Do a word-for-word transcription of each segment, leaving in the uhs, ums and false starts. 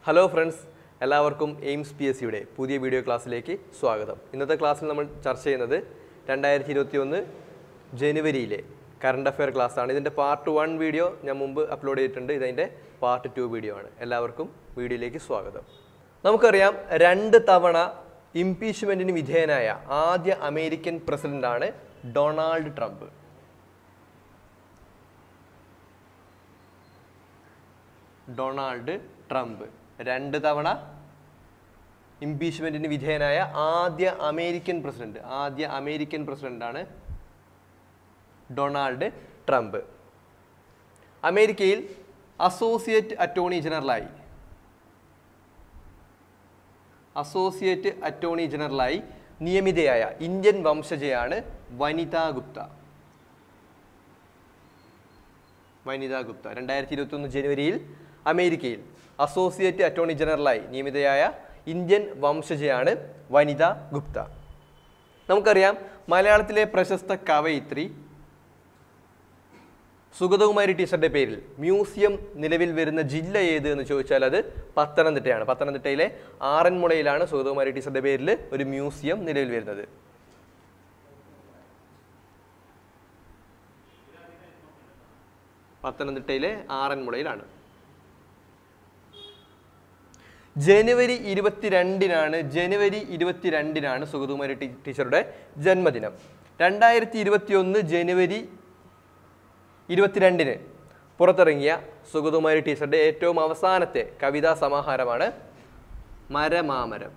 Hello friends, എല്ലാവർക്കും AIMS P S സിയുടെ പുതിയ വീഡിയോ ക്ലാസ്സിലേക്ക് സ്വാഗതം. ഇന്നത്തെ ക്ലാസ്സിൽ നമ്മൾ ചർച്ച ചെയ്യുന്നത് രണ്ടായിരത്തി ഇരുപത്തിയൊന്ന് ജനുവരിയിലെ കറണ്ട് അഫെയർ ക്ലാസ് ആണ്. ഇതിന്റെ പാർട്ട് വൺ വീഡിയോ ഞാൻ മുമ്പ് അപ്ലോഡ് ചെയ്തിട്ടുണ്ട്. ഇതിന്റെ പാർട്ട് ടു വീഡിയോ ആണ്. എല്ലാവർക്കും വീഡിയോയിലേക്ക് സ്വാഗതം. നമുക്കറിയാം രണ്ട് തവണ ഇംപീച്ച്മെന്റിന് വിധേയനായ ആദ്യ അമേരിക്കൻ പ്രസിഡന്റ് ആണ് ഡൊണാൾഡ് ട്രംപ്. ഡൊണാൾഡ് ട്രംപ് രണ്ട് തവണ ഇംപീച്ച്മെന്റിന് വിധേയനായ ആദ്യ അമേരിക്കൻ പ്രസിഡന്റ് ആദ്യ അമേരിക്കൻ പ്രസിഡന്റ് ആണ് ഡൊണാൾഡ് ട്രംപ്. അമേരിക്കയിൽ അസോസിയേറ്റ് അറ്റോർണി ജനറലായി അസോസിയേറ്റ് അറ്റോർണി ജനറലായി നിയമിതയായ ഇന്ത്യൻ വംശജയാണ് വനിതാ ഗുപ്ത. വനിതാ ഗുപ്ത രണ്ടായിരത്തി ഇരുപത്തി ഒന്ന് ജനുവരിയിൽ അമേരിക്കയിൽ അസോസിയേറ്റ് അറ്റോർണി ജനറലായി നിയമിതയായ ഇന്ത്യൻ വംശജയാണ് വനിതാ ഗുപ്ത. നമുക്കറിയാം മലയാളത്തിലെ പ്രശസ്ത കവയിത്രി സുഗതകുമാരി ടീച്ചറുടെ പേരിൽ മ്യൂസിയം നിലവിൽ വരുന്ന ജില്ല ഏത് എന്ന് ചോദിച്ചാൽ അത് പത്തനംതിട്ടയാണ്. പത്തനംതിട്ടയിലെ ആറന്മുളയിലാണ് സുഗതകുമാരി ടീച്ചറുടെ പേരിൽ ഒരു മ്യൂസിയം നിലവിൽ വരുന്നത്. പത്തനംതിട്ടയിലെ ആറന്മുളയിലാണ്. ജനുവരി ഇരുപത്തിരണ്ടിനാണ് ജനുവരി ഇരുപത്തിരണ്ടിനാണ് സുഗതകുമാരി ടീച്ചറുടെ ജന്മദിനം. രണ്ടായിരത്തി ഇരുപത്തി ഒന്ന് ജനുവരി ഇരുപത്തിരണ്ടിന് പുറത്തിറങ്ങിയ സുഗതകുമാരി ടീച്ചറുടെ ഏറ്റവും അവസാനത്തെ കവിതാ സമാഹാരമാണ് മരമാമരം.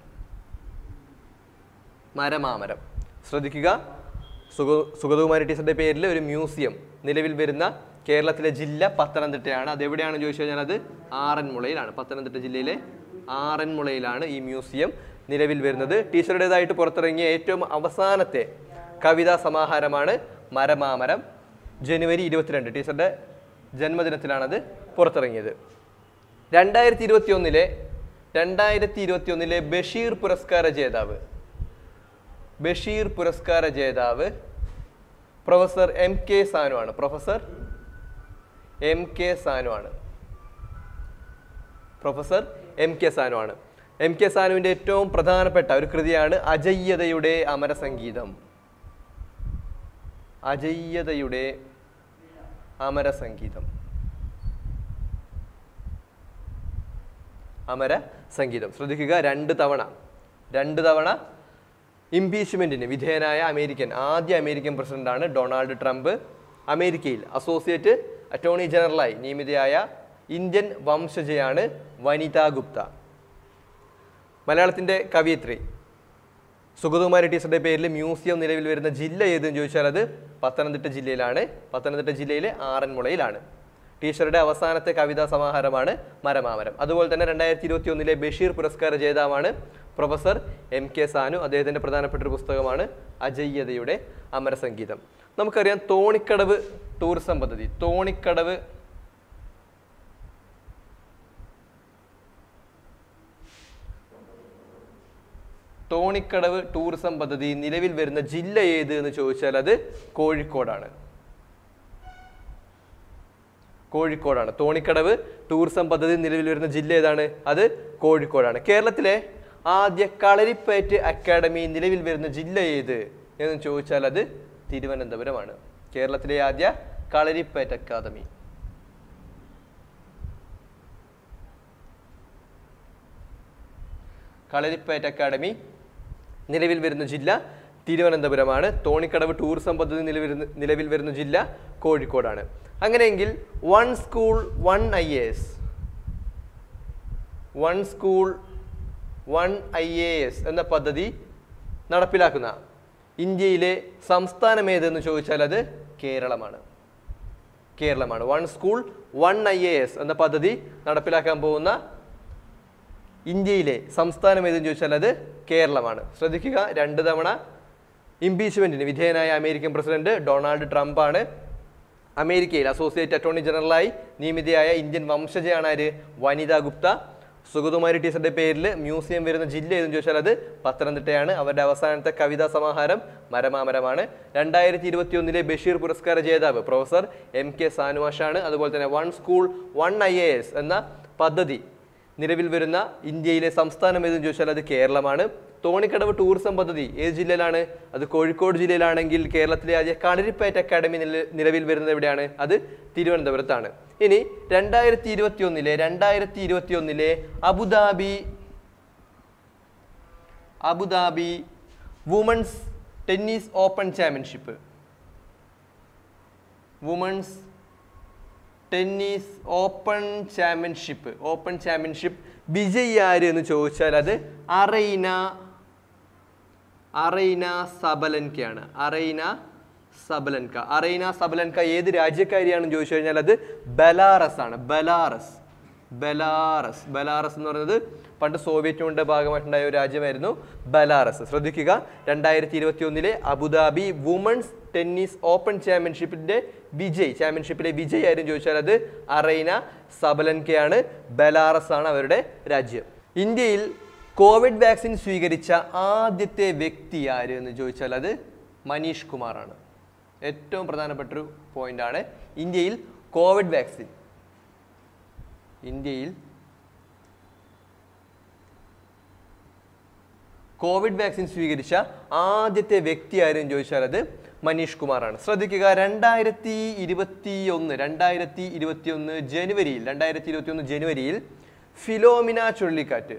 മരമാമരം ശ്രദ്ധിക്കുക, സുഗ സുഗതകുമാരി ടീച്ചറുടെ പേരിൽ ഒരു മ്യൂസിയം നിലവിൽ വരുന്ന കേരളത്തിലെ ജില്ല പത്തനംതിട്ടയാണ്. അതെവിടെയാണെന്ന് ചോദിച്ചു കഴിഞ്ഞാൽ അത് ആറന്മുളയിലാണ്. പത്തനംതിട്ട ജില്ലയിലെ ആറന്മുളയിലാണ് ഈ മ്യൂസിയം നിലവിൽ വരുന്നത്. ടീച്ചറുടേതായിട്ട് പുറത്തിറങ്ങിയ ഏറ്റവും അവസാനത്തെ കവിതാ സമാഹാരമാണ് മരമാമരം. ജനുവരി ഇരുപത്തിരണ്ട് ടീച്ചറുടെ ജന്മദിനത്തിലാണത് പുറത്തിറങ്ങിയത്. രണ്ടായിരത്തി ഇരുപത്തി ഒന്നിലെ രണ്ടായിരത്തി ഇരുപത്തി ഒന്നിലെ ബഷീർ പുരസ്കാര ജേതാവ് ബഷീർ പുരസ്കാര ജേതാവ് പ്രൊഫസർ എം കെ സാനു ആണ്. പ്രൊഫസർ എം കെ സാനു ആണ്. പ്രൊഫസർ എം കെ സാനു ആണ്. എം കെ സാനുവിൻ്റെ ഏറ്റവും പ്രധാനപ്പെട്ട ഒരു കൃതിയാണ് അജയ്യതയുടെ അമരസംഗീതം. അജയ്യതയുടെ അമരസംഗീതം. അമര സംഗീതം ശ്രദ്ധിക്കുക. രണ്ട് തവണ രണ്ട് തവണ ഇംപീച്ച്മെന്റിന് വിധേയനായ അമേരിക്കൻ ആദ്യ അമേരിക്കൻ പ്രസിഡന്റാണ് ഡൊണാൾഡ് ട്രംപ്. അമേരിക്കയിൽ അസോസിയേറ്റ് അറ്റോർണി ജനറലായി നിയമിതയായ ഇന്ത്യൻ വംശജയാണ് വനിതാ ഗുപ്ത. മലയാളത്തിൻ്റെ കവയിത്രി സുഗതകുമാരി ടീച്ചറുടെ പേരിൽ മ്യൂസിയം നിലവിൽ വരുന്ന ജില്ല ഏതെന്ന് ചോദിച്ചാൽ അത് പത്തനംതിട്ട ജില്ലയിലാണ്. പത്തനംതിട്ട ജില്ലയിലെ ആറന്മുളയിലാണ്. ടീച്ചറുടെ അവസാനത്തെ കവിതാ സമാഹാരമാണ് മരമാമരം. അതുപോലെ തന്നെ രണ്ടായിരത്തി ഇരുപത്തി ഒന്നിലെ ബഷീർ പുരസ്കാര ജേതാവാണ് പ്രൊഫസർ എം കെ സാനു. അദ്ദേഹത്തിൻ്റെ പ്രധാനപ്പെട്ട ഒരു പുസ്തകമാണ് അജയ്യതയുടെ അമരസംഗീതം. നമുക്കറിയാം തോണിക്കടവ് ടൂറിസം പദ്ധതി തോണിക്കടവ് തോണിക്കടവ് ടൂറിസം പദ്ധതി നിലവിൽ വരുന്ന ജില്ല ഏത് എന്ന് ചോദിച്ചാൽ അത് കോഴിക്കോടാണ്. കോഴിക്കോടാണ്. തോണിക്കടവ് ടൂറിസം പദ്ധതി നിലവിൽ വരുന്ന ജില്ല ഏതാണ്? അത് കോഴിക്കോടാണ്. കേരളത്തിലെ ആദ്യ കളരിപ്പയറ്റ് അക്കാദമി നിലവിൽ വരുന്ന ജില്ല ഏത് എന്ന് ചോദിച്ചാൽ അത് തിരുവനന്തപുരമാണ്. കേരളത്തിലെ ആദ്യ കളരിപ്പയറ്റ് അക്കാദമി കളരിപ്പയറ്റ് അക്കാദമി നിലവിൽ വരുന്ന ജില്ല തിരുവനന്തപുരമാണ്. തോണിക്കടവ് ടൂറിസം പദ്ധതി നിലവിൽ നിലവിൽ വരുന്ന ജില്ല കോഴിക്കോടാണ്. അങ്ങനെയെങ്കിൽ one school one I A S one school one I A S എന്ന പദ്ധതി നടപ്പിലാക്കുന്ന ഇന്ത്യയിലെ സംസ്ഥാനം ഏതെന്ന് ചോദിച്ചാൽ അത് കേരളമാണ്. കേരളമാണ്. One school one I A S എന്ന പദ്ധതി നടപ്പിലാക്കാൻ പോകുന്ന ഇന്ത്യയിലെ സംസ്ഥാനം ഏതെന്ന് ചോദിച്ചാൽ അത് കേരളമാണ്. ശ്രദ്ധിക്കുക, രണ്ട് തവണ ഇംപീച്ച്മെന്റിന് വിധേയനായ അമേരിക്കൻ പ്രസിഡന്റ് ഡൊണാൾഡ് ട്രംപ് ആണ്. അമേരിക്കയിൽ അസോസിയേറ്റ് അറ്റോർണി ജനറലായി നിയമിതയായ ഇന്ത്യൻ വംശജയാണ് ആര്? വനിതാ ഗുപ്ത. സുഗതകുമാരി ടീച്ചറുടെ പേരിൽ മ്യൂസിയം വരുന്ന ജില്ല ഏതെന്ന് ചോദിച്ചാൽ അത് പത്തനംതിട്ടയാണ്. അവരുടെ അവസാനത്തെ കവിതാ സമാഹാരം മരമാമരമാണ്. രണ്ടായിരത്തി ഇരുപത്തി ഒന്നിലെ ബഷീർ പുരസ്കാര ജേതാവ് പ്രൊഫസർ എം കെ സാനുവാഷാണ്. അതുപോലെ തന്നെ one school one I A S എന്ന പദ്ധതി നിലവിൽ വരുന്ന ഇന്ത്യയിലെ സംസ്ഥാനം ഏതെന്ന് ചോദിച്ചാൽ അത് കേരളമാണ്. തോണിക്കടവ് ടൂറിസം പദ്ധതി ഏത് ജില്ലയിലാണ്? അത് കോഴിക്കോട് ജില്ലയിലാണെങ്കിൽ കേരളത്തിലെ ആദ്യ കളരിപ്പയറ്റ് അക്കാദമി നിലവിൽ വരുന്നത് എവിടെയാണ്? അത് തിരുവനന്തപുരത്താണ്. ഇനി രണ്ടായിരത്തി ഇരുപത്തി ഒന്നിലെ രണ്ടായിരത്തി ഇരുപത്തി ഒന്നിലെ Abu Dhabi Abu Dhabi women's tennis open championship women's tennis open championship open championship വിജയി ആര് എന്ന് ചോദിച്ചാൽ അത് അറൈന അറൈന സബലൻകയാണ്. അറൈന സബലൻക അറൈന സബലൻക ഏത് രാജ്യക്കാരിയാണെന്ന് ചോദിച്ചു കഴിഞ്ഞാൽ അത് ബെലാറസ് ആണ്. ബെലാറസ് ബെലാറസ് ബെലാറസ് എന്ന് പറയുന്നത് പണ്ട് സോവിയറ്റ് യൂണിയന്റെ ഭാഗമായിട്ടുണ്ടായ ഒരു രാജ്യമായിരുന്നു ബെലാറസ്. ശ്രദ്ധിക്കുക, രണ്ടായിരത്തി ഇരുപത്തി ഒന്നിലെ അബുദാബി വുമൺസ് ടെന്നീസ് ഓപ്പൺ ചാമ്പ്യൻഷിപ്പിന്റെ വിജയ് ചാമ്പ്യൻഷിപ്പിലെ വിജയ് ആരും ചോദിച്ചാൽ അത് അറൈന സബലൻകയാണ്. ബെലാറസ് ആണ് അവരുടെ രാജ്യം. ഇന്ത്യയിൽ കോവിഡ് വാക്സിൻ സ്വീകരിച്ച ആദ്യത്തെ വ്യക്തി ആര് എന്ന് ചോദിച്ചാൽ അത് മനീഷ് കുമാറാണ്. ഏറ്റവും പ്രധാനപ്പെട്ടൊരു പോയിന്റാണ്. ഇന്ത്യയിൽ കോവിഡ് വാക്സിൻ ഇന്ത്യയിൽ കോവിഡ് വാക്സിൻ സ്വീകരിച്ച ആദ്യത്തെ വ്യക്തി ആരെന്ന് ചോദിച്ചാൽ അത് മനീഷ് കുമാറാണ്. ശ്രദ്ധിക്കുക, രണ്ടായിരത്തി ഇരുപത്തി ഒന്ന് രണ്ടായിരത്തി ഇരുപത്തി ഒന്ന് ജനുവരിയിൽ രണ്ടായിരത്തി ഇരുപത്തി ഒന്ന് ജനുവരിയിൽ ഫിലോമിന ചുഴലിക്കാറ്റ്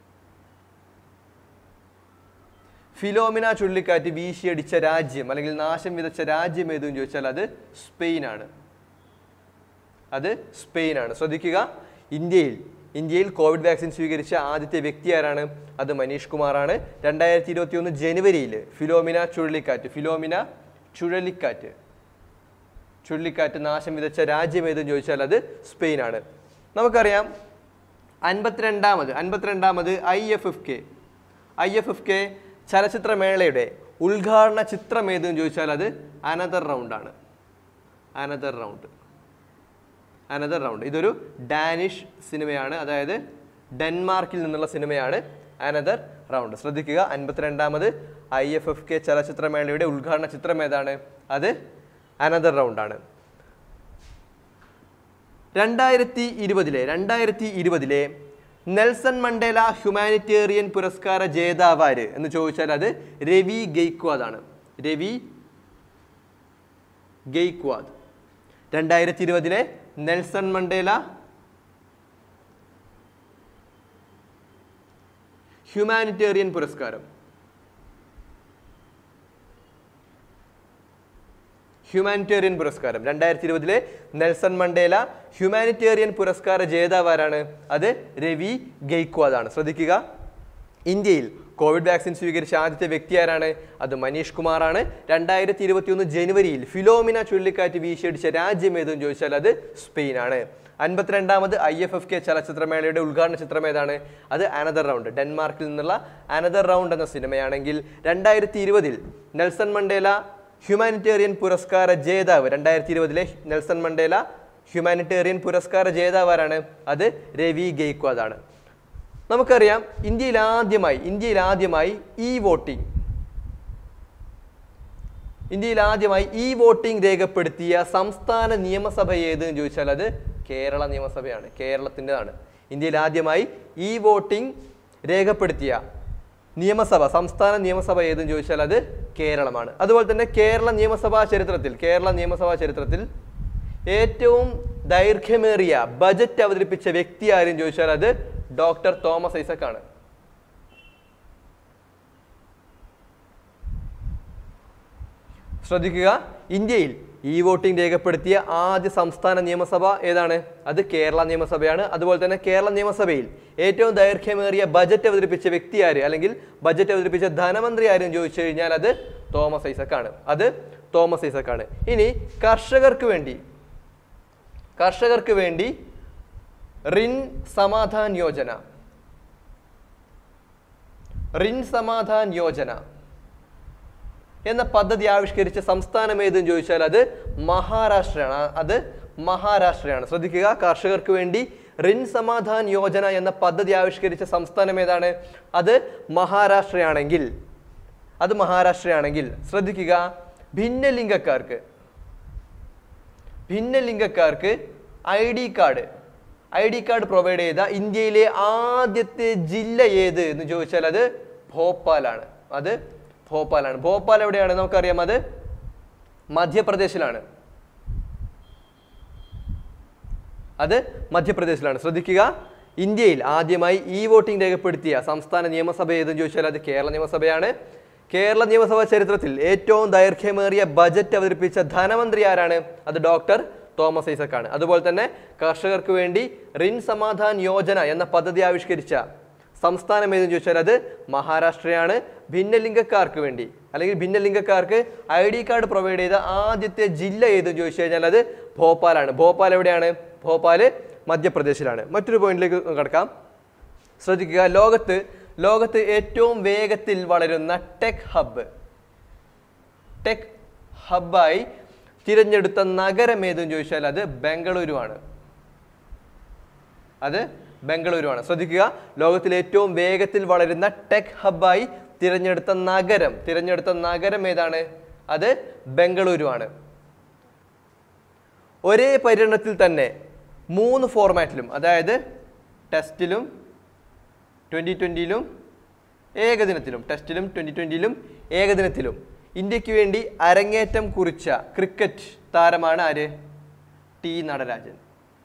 ഫിലോമിന ചുഴലിക്കാറ്റ് വീശിയടിച്ച രാജ്യം അല്ലെങ്കിൽ നാശം വിതച്ച രാജ്യം ഏതെന്ന് ചോദിച്ചാൽ അത് സ്പെയിനാണ്. അത് സ്പെയിനാണ്. ശ്രദ്ധിക്കുക, ഇന്ത്യയിൽ ഇന്ത്യയിൽ കോവിഡ് വാക്സിൻ സ്വീകരിച്ച ആദ്യത്തെ വ്യക്തി ആരാണ്? അത് മനീഷ് കുമാറാണ്. രണ്ടായിരത്തി ഇരുപത്തി ഒന്ന് ജനുവരിയിൽ ഫിലോമിന ചുഴലിക്കാറ്റ് ഫിലോമിന ചുഴലിക്കാറ്റ് ചുഴലിക്കാറ്റ് നാശം വിതച്ച രാജ്യം ഏതെന്ന് ചോദിച്ചാൽ അത് സ്പെയിനാണ്. നമുക്കറിയാം അൻപത്തിരണ്ടാമത് അൻപത്തിരണ്ടാമത് I F F K I F F K ചലച്ചിത്രമേളയുടെ ഉദ്ഘാടന ചിത്രം ഏതെന്ന് ചോദിച്ചാൽ അത് അനദർ റൗണ്ടാണ്. അനദർ റൗണ്ട് അനദർ റൗണ്ട് ഇതൊരു ഡാനിഷ് സിനിമയാണ്, അതായത് ഡെൻമാർക്കിൽ നിന്നുള്ള സിനിമയാണ് അനദർ റൗണ്ട്. ശ്രദ്ധിക്കുക, അൻപത്തിരണ്ടാമത് ഐ എഫ് എഫ് കെ ചലച്ചിത്രമേളയുടെ ഉദ്ഘാടന ചിത്രം ഏതാണ്? അത് അനദർ റൗണ്ടാണ്. രണ്ടായിരത്തി ഇരുപതിലെ രണ്ടായിരത്തി ഇരുപതിലെ നെൽസൺ മണ്ടേല ഹ്യൂമാനിറ്റേറിയൻ പുരസ്കാര ജേതാവാര് എന്ന് ചോദിച്ചാൽ അത് രവി ഗെയ്ക്വാദ് ആണ്. രവി ഗെയ്ക്വാദ് രണ്ടായിരത്തി ഇരുപതിലെ നെൽസൺ മണ്ടേല ഹ്യൂമാനിറ്റേറിയൻ പുരസ്കാരം ഹ്യൂമാനിറ്റേറിയൻ പുരസ്കാരം രണ്ടായിരത്തി ഇരുപതിലെ നെൽസൺ മണ്ടേല ഹ്യൂമാനിറ്റേറിയൻ പുരസ്കാര ജേതാവാരാണ്? അത് രവി ഗെയ്ക്വാദ് ആണ്. ശ്രദ്ധിക്കുക, ഇന്ത്യയിൽ കോവിഡ് വാക്സിൻ സ്വീകരിച്ച ആദ്യത്തെ വ്യക്തി ആരാണ്? അത് മനീഷ് കുമാറാണ്. രണ്ടായിരത്തി ഇരുപത്തി ഒന്ന് ജനുവരിയിൽ ഫിലോമിന ചുഴലിക്കാറ്റ് വീശിയടിച്ച രാജ്യം ഏതെന്ന് ചോദിച്ചാൽ അത് സ്പെയിനാണ്. അൻപത്തിരണ്ടാമത് ഐ എഫ് എഫ് കെ ചലച്ചിത്രമേളയുടെ ഉദ്ഘാടന ചിത്രം ഏതാണ്? അത് അനദർ റൗണ്ട് ഡെൻമാർക്കിൽ നിന്നുള്ള അനദർ റൗണ്ട് എന്ന സിനിമയാണെങ്കിൽ രണ്ടായിരത്തി ഇരുപതിൽ നെൽസൺ മണ്ടേല ഹ്യൂമാനിറ്റേറിയൻ പുരസ്കാര ജേതാവ് രണ്ടായിരത്തി ഇരുപതിലെ നെൽസൺ മണ്ടേല ഹ്യൂമാനിറ്റേറിയൻ പുരസ്കാര ജേതാവാരാണ്? അത് രവി ഗെയ്ക്വാദ് ആണ്. നമുക്കറിയാം ഇന്ത്യയിൽ ആദ്യമായി ഇന്ത്യയിൽ ആദ്യമായി ഇ വോട്ടിംഗ് ഇന്ത്യയിൽ ആദ്യമായി ഇ വോട്ടിംഗ് രേഖപ്പെടുത്തിയ സംസ്ഥാന നിയമസഭ ഏതെന്ന് ചോദിച്ചാൽ അത് കേരള നിയമസഭയാണ്. കേരളത്തിൻ്റെതാണ്. ഇന്ത്യയിൽ ആദ്യമായി ഇ വോട്ടിംഗ് രേഖപ്പെടുത്തിയ നിയമസഭ സംസ്ഥാന നിയമസഭ ഏതെന്ന് ചോദിച്ചാൽ അത് കേരളമാണ്. അതുപോലെ തന്നെ കേരള നിയമസഭാ ചരിത്രത്തിൽ കേരള നിയമസഭാ ചരിത്രത്തിൽ ഏറ്റവും ദൈർഘ്യമേറിയ ബജറ്റ് അവതരിപ്പിച്ച വ്യക്തി ആരെന്ന് ചോദിച്ചാൽ അത് ഡോക്ടർ തോമസ് ഐസക് ആണ്. ശ്രദ്ധിക്കുക, ഇന്ത്യയിൽ ഇ വോട്ടിംഗ് രേഖപ്പെടുത്തിയ ആദ്യ സംസ്ഥാന നിയമസഭ ഏതാണ്? അത് കേരള നിയമസഭയാണ്. അതുപോലെ തന്നെ കേരള നിയമസഭയിൽ ഏറ്റവും ദൈർഘ്യമേറിയ ബജറ്റ് അവതരിപ്പിച്ച വ്യക്തി ആര് അല്ലെങ്കിൽ ബജറ്റ് അവതരിപ്പിച്ച ധനമന്ത്രി ആരെന്ന് ചോദിച്ചു കഴിഞ്ഞാൽ അത് തോമസ് ഐസക് ആണ്. അത് തോമസ് ഐസക് ആണ്. ഇനി കർഷകർക്ക് വേണ്ടി കർഷകർക്ക് വേണ്ടി റിൻ സമാധാൻ യോജന റിൻ സമാധാൻ യോജന എന്ന പദ്ധതി ആവിഷ്കരിച്ച സംസ്ഥാനം ഏതെന്ന് ചോദിച്ചാൽ അത് മഹാരാഷ്ട്രയാണ്. അത് മഹാരാഷ്ട്രയാണ്. ശ്രദ്ധിക്കുക, കർഷകർക്ക് വേണ്ടി റിൻ സമാധാൻ യോജന എന്ന പദ്ധതി ആവിഷ്കരിച്ച സംസ്ഥാനം ഏതാണ്? അത് മഹാരാഷ്ട്രയാണെങ്കിൽ അത് മഹാരാഷ്ട്രയാണെങ്കിൽ ശ്രദ്ധിക്കുക, ഭിന്നലിംഗക്കാർക്ക് ഭിന്നലിംഗക്കാർക്ക് I D card I D card provide ചെയ്ത ഇന്ത്യയിലെ ആദ്യത്തെ ജില്ല ഏത് എന്ന് ചോദിച്ചാൽ അത് ഭോപ്പാലാണ്. അത് ഭോപ്പാലാണ്. ഭോപ്പാൽ എവിടെയാണ് നമുക്കറിയാം, അത് മധ്യപ്രദേശിലാണ്. അത് മധ്യപ്രദേശിലാണ്. ശ്രദ്ധിക്കുക, ഇന്ത്യയിൽ ആദ്യമായി ഇ വോട്ടിംഗ് രേഖപ്പെടുത്തിയ സംസ്ഥാന നിയമസഭ ഏതെന്ന് ചോദിച്ചാൽ അത് കേരള നിയമസഭയാണ്. കേരള നിയമസഭാ ചരിത്രത്തിൽ ഏറ്റവും ദൈർഘ്യമേറിയ ബജറ്റ് അവതരിപ്പിച്ച ധനമന്ത്രി ആരാണ്? അത് ഡോക്ടർ തോമസ് ഐസക്കാണ്. അതുപോലെ തന്നെ കർഷകർക്ക് വേണ്ടി റിൻ സമാധാൻ യോജന എന്ന പദ്ധതി ആവിഷ്കരിച്ച സംസ്ഥാനം ഏതെന്ന് ചോദിച്ചാൽ അത് മഹാരാഷ്ട്രയാണ്. ഭിന്നലിംഗക്കാർക്ക് വേണ്ടി അല്ലെങ്കിൽ ഭിന്നലിംഗക്കാർക്ക് ഐ ഡി കാർഡ് പ്രൊവൈഡ് ചെയ്ത ആദ്യത്തെ ജില്ല ഏതെന്ന് ചോദിച്ചു കഴിഞ്ഞാൽ അത് ഭോപ്പാലാണ്. ഭോപ്പാൽ എവിടെയാണ്? ഭോപ്പാല് മധ്യപ്രദേശിലാണ്. മറ്റൊരു പോയിന്റിലേക്ക് കടക്കാം. ശ്രദ്ധിക്കുക, ലോകത്ത് ലോകത്ത് ഏറ്റവും വേഗത്തിൽ വളരുന്ന ടെക് ഹബ്ബ് ടെക് ഹബ്ബായി തിരഞ്ഞെടുത്ത നഗരം ഏതെന്ന് ചോദിച്ചാൽ അത് ബംഗളൂരുവാണ്. അത് ബംഗളൂരുവാണ്. ശ്രദ്ധിക്കുക, ലോകത്തിൽ ഏറ്റവും വേഗത്തിൽ വളരുന്ന ടെക് ഹബ്ബായി തിരഞ്ഞെടുത്ത നഗരം തിരഞ്ഞെടുത്ത നഗരം ഏതാണ്? അത് ബംഗളൂരുവാണ്. ഒരേ പര്യടനത്തിൽ തന്നെ മൂന്ന് ഫോർമാറ്റിലും, അതായത് ടെസ്റ്റിലും ട്വൻ്റി ട്വൻ്റിയിലും ഏകദിനത്തിലും ടെസ്റ്റിലും ട്വൻ്റി ട്വൻ്റിയിലും ഏകദിനത്തിലും ഇന്ത്യക്ക് വേണ്ടി അരങ്ങേറ്റം കുറിച്ച ക്രിക്കറ്റ് താരമാണ് ആര്? ടി നടരാജൻ.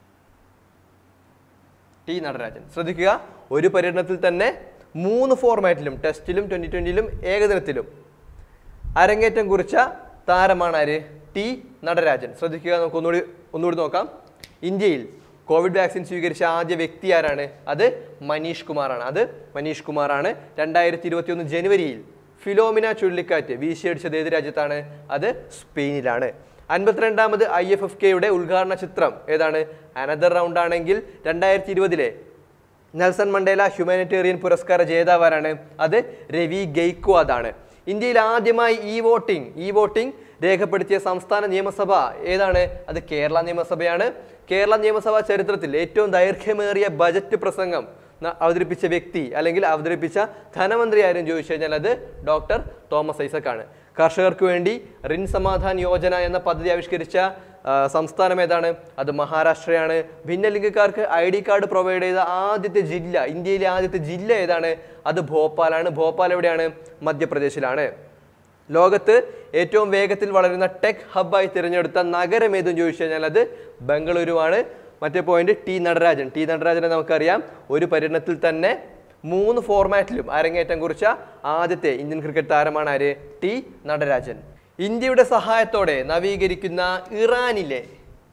ടി നടരാജൻ. ശ്രദ്ധിക്കുക, ഒരു പര്യടനത്തിൽ തന്നെ മൂന്ന് ഫോർമാറ്റിലും ടെസ്റ്റിലും ട്വൻ്റി ട്വൻ്റിയിലും ഏകദിനത്തിലും അരങ്ങേറ്റം കുറിച്ച താരമാണ് ആര്? ടി നടരാജൻ. ശ്രദ്ധിക്കുക, നമുക്ക് ഒന്നുകൂടി ഒന്നുകൂടി നോക്കാം. ഇന്ത്യയിൽ കോവിഡ് വാക്സിൻ സ്വീകരിച്ച ആദ്യ വ്യക്തി ആരാണ്? അത് മനീഷ് കുമാറാണ്. അത് മനീഷ് കുമാറാണ്. രണ്ടായിരത്തി ഇരുപത്തി ഒന്ന് ജനുവരിയിൽ ഫിലോമിന ചുഴലിക്കാറ്റ് വീശിയടിച്ചത് ഏത് രാജ്യത്താണ്? അത് സ്പെയിനിലാണ്. അൻപത്തിരണ്ടാമത് ഐ എഫ് എഫ് കെയുടെ ഉദ്ഘാടന ചിത്രം ഏതാണ്? അനദർ റൗണ്ട് ആണെങ്കിൽ രണ്ടായിരത്തി ഇരുപതിലെ നെൽസൺ മണ്ടേല ഹ്യൂമാനിറ്റേറിയൻ പുരസ്കാര ജേതാവാരാണ്? അത് രവി ഗെയ്ക്വാദ് ആണ്. ഇന്ത്യയിൽ ആദ്യമായി ഇ വോട്ടിംഗ് ഇ വോട്ടിംഗ് രേഖപ്പെടുത്തിയ സംസ്ഥാന നിയമസഭ ഏതാണ്? അത് കേരള നിയമസഭയാണ്. കേരള നിയമസഭാ ചരിത്രത്തിൽ ഏറ്റവും ദൈർഘ്യമേറിയ ബജറ്റ് പ്രസംഗം അവതരിപ്പിച്ച വ്യക്തി അല്ലെങ്കിൽ അവതരിപ്പിച്ച ധനമന്ത്രി ആരും ചോദിച്ചു കഴിഞ്ഞാൽ അത് ഡോക്ടർ തോമസ് ഐസക്കാണ്. കർഷകർക്ക് വേണ്ടി റിൻ സമാധാൻ യോജന എന്ന പദ്ധതി ആവിഷ്കരിച്ച സംസ്ഥാനം ഏതാണ്? അത് മഹാരാഷ്ട്രയാണ്. ഭിന്നലിംഗക്കാർക്ക് ഐ ഡി കാർഡ് പ്രൊവൈഡ് ചെയ്ത ആദ്യത്തെ ജില്ല, ഇന്ത്യയിലെ ആദ്യത്തെ ജില്ല ഏതാണ്? അത് ഭോപ്പാലാണ്. ഭോപ്പാൽ എവിടെയാണ്? മധ്യപ്രദേശിലാണ്. ലോകത്ത് ഏറ്റവും വേഗത്തിൽ വളരുന്ന ടെക് ഹബ്ബായി തിരഞ്ഞെടുത്ത നഗരം ഏതെന്ന് ചോദിച്ചു കഴിഞ്ഞാൽ അത് ബംഗളൂരുവാണ്. മറ്റേ പോയിന്റ് ടി നടരാജൻ. ടി നടരാജനെ നമുക്കറിയാം, ഒരു പര്യടനത്തിൽ തന്നെ മൂന്ന് ഫോർമാറ്റിലും അരങ്ങേറ്റം കുറിച്ച ആദ്യത്തെ ഇന്ത്യൻ ക്രിക്കറ്റ് താരമാണ് ആര്? ടി നടരാജൻ. ഇന്ത്യയുടെ സഹായത്തോടെ നവീകരിക്കുന്ന ഇറാനിലെ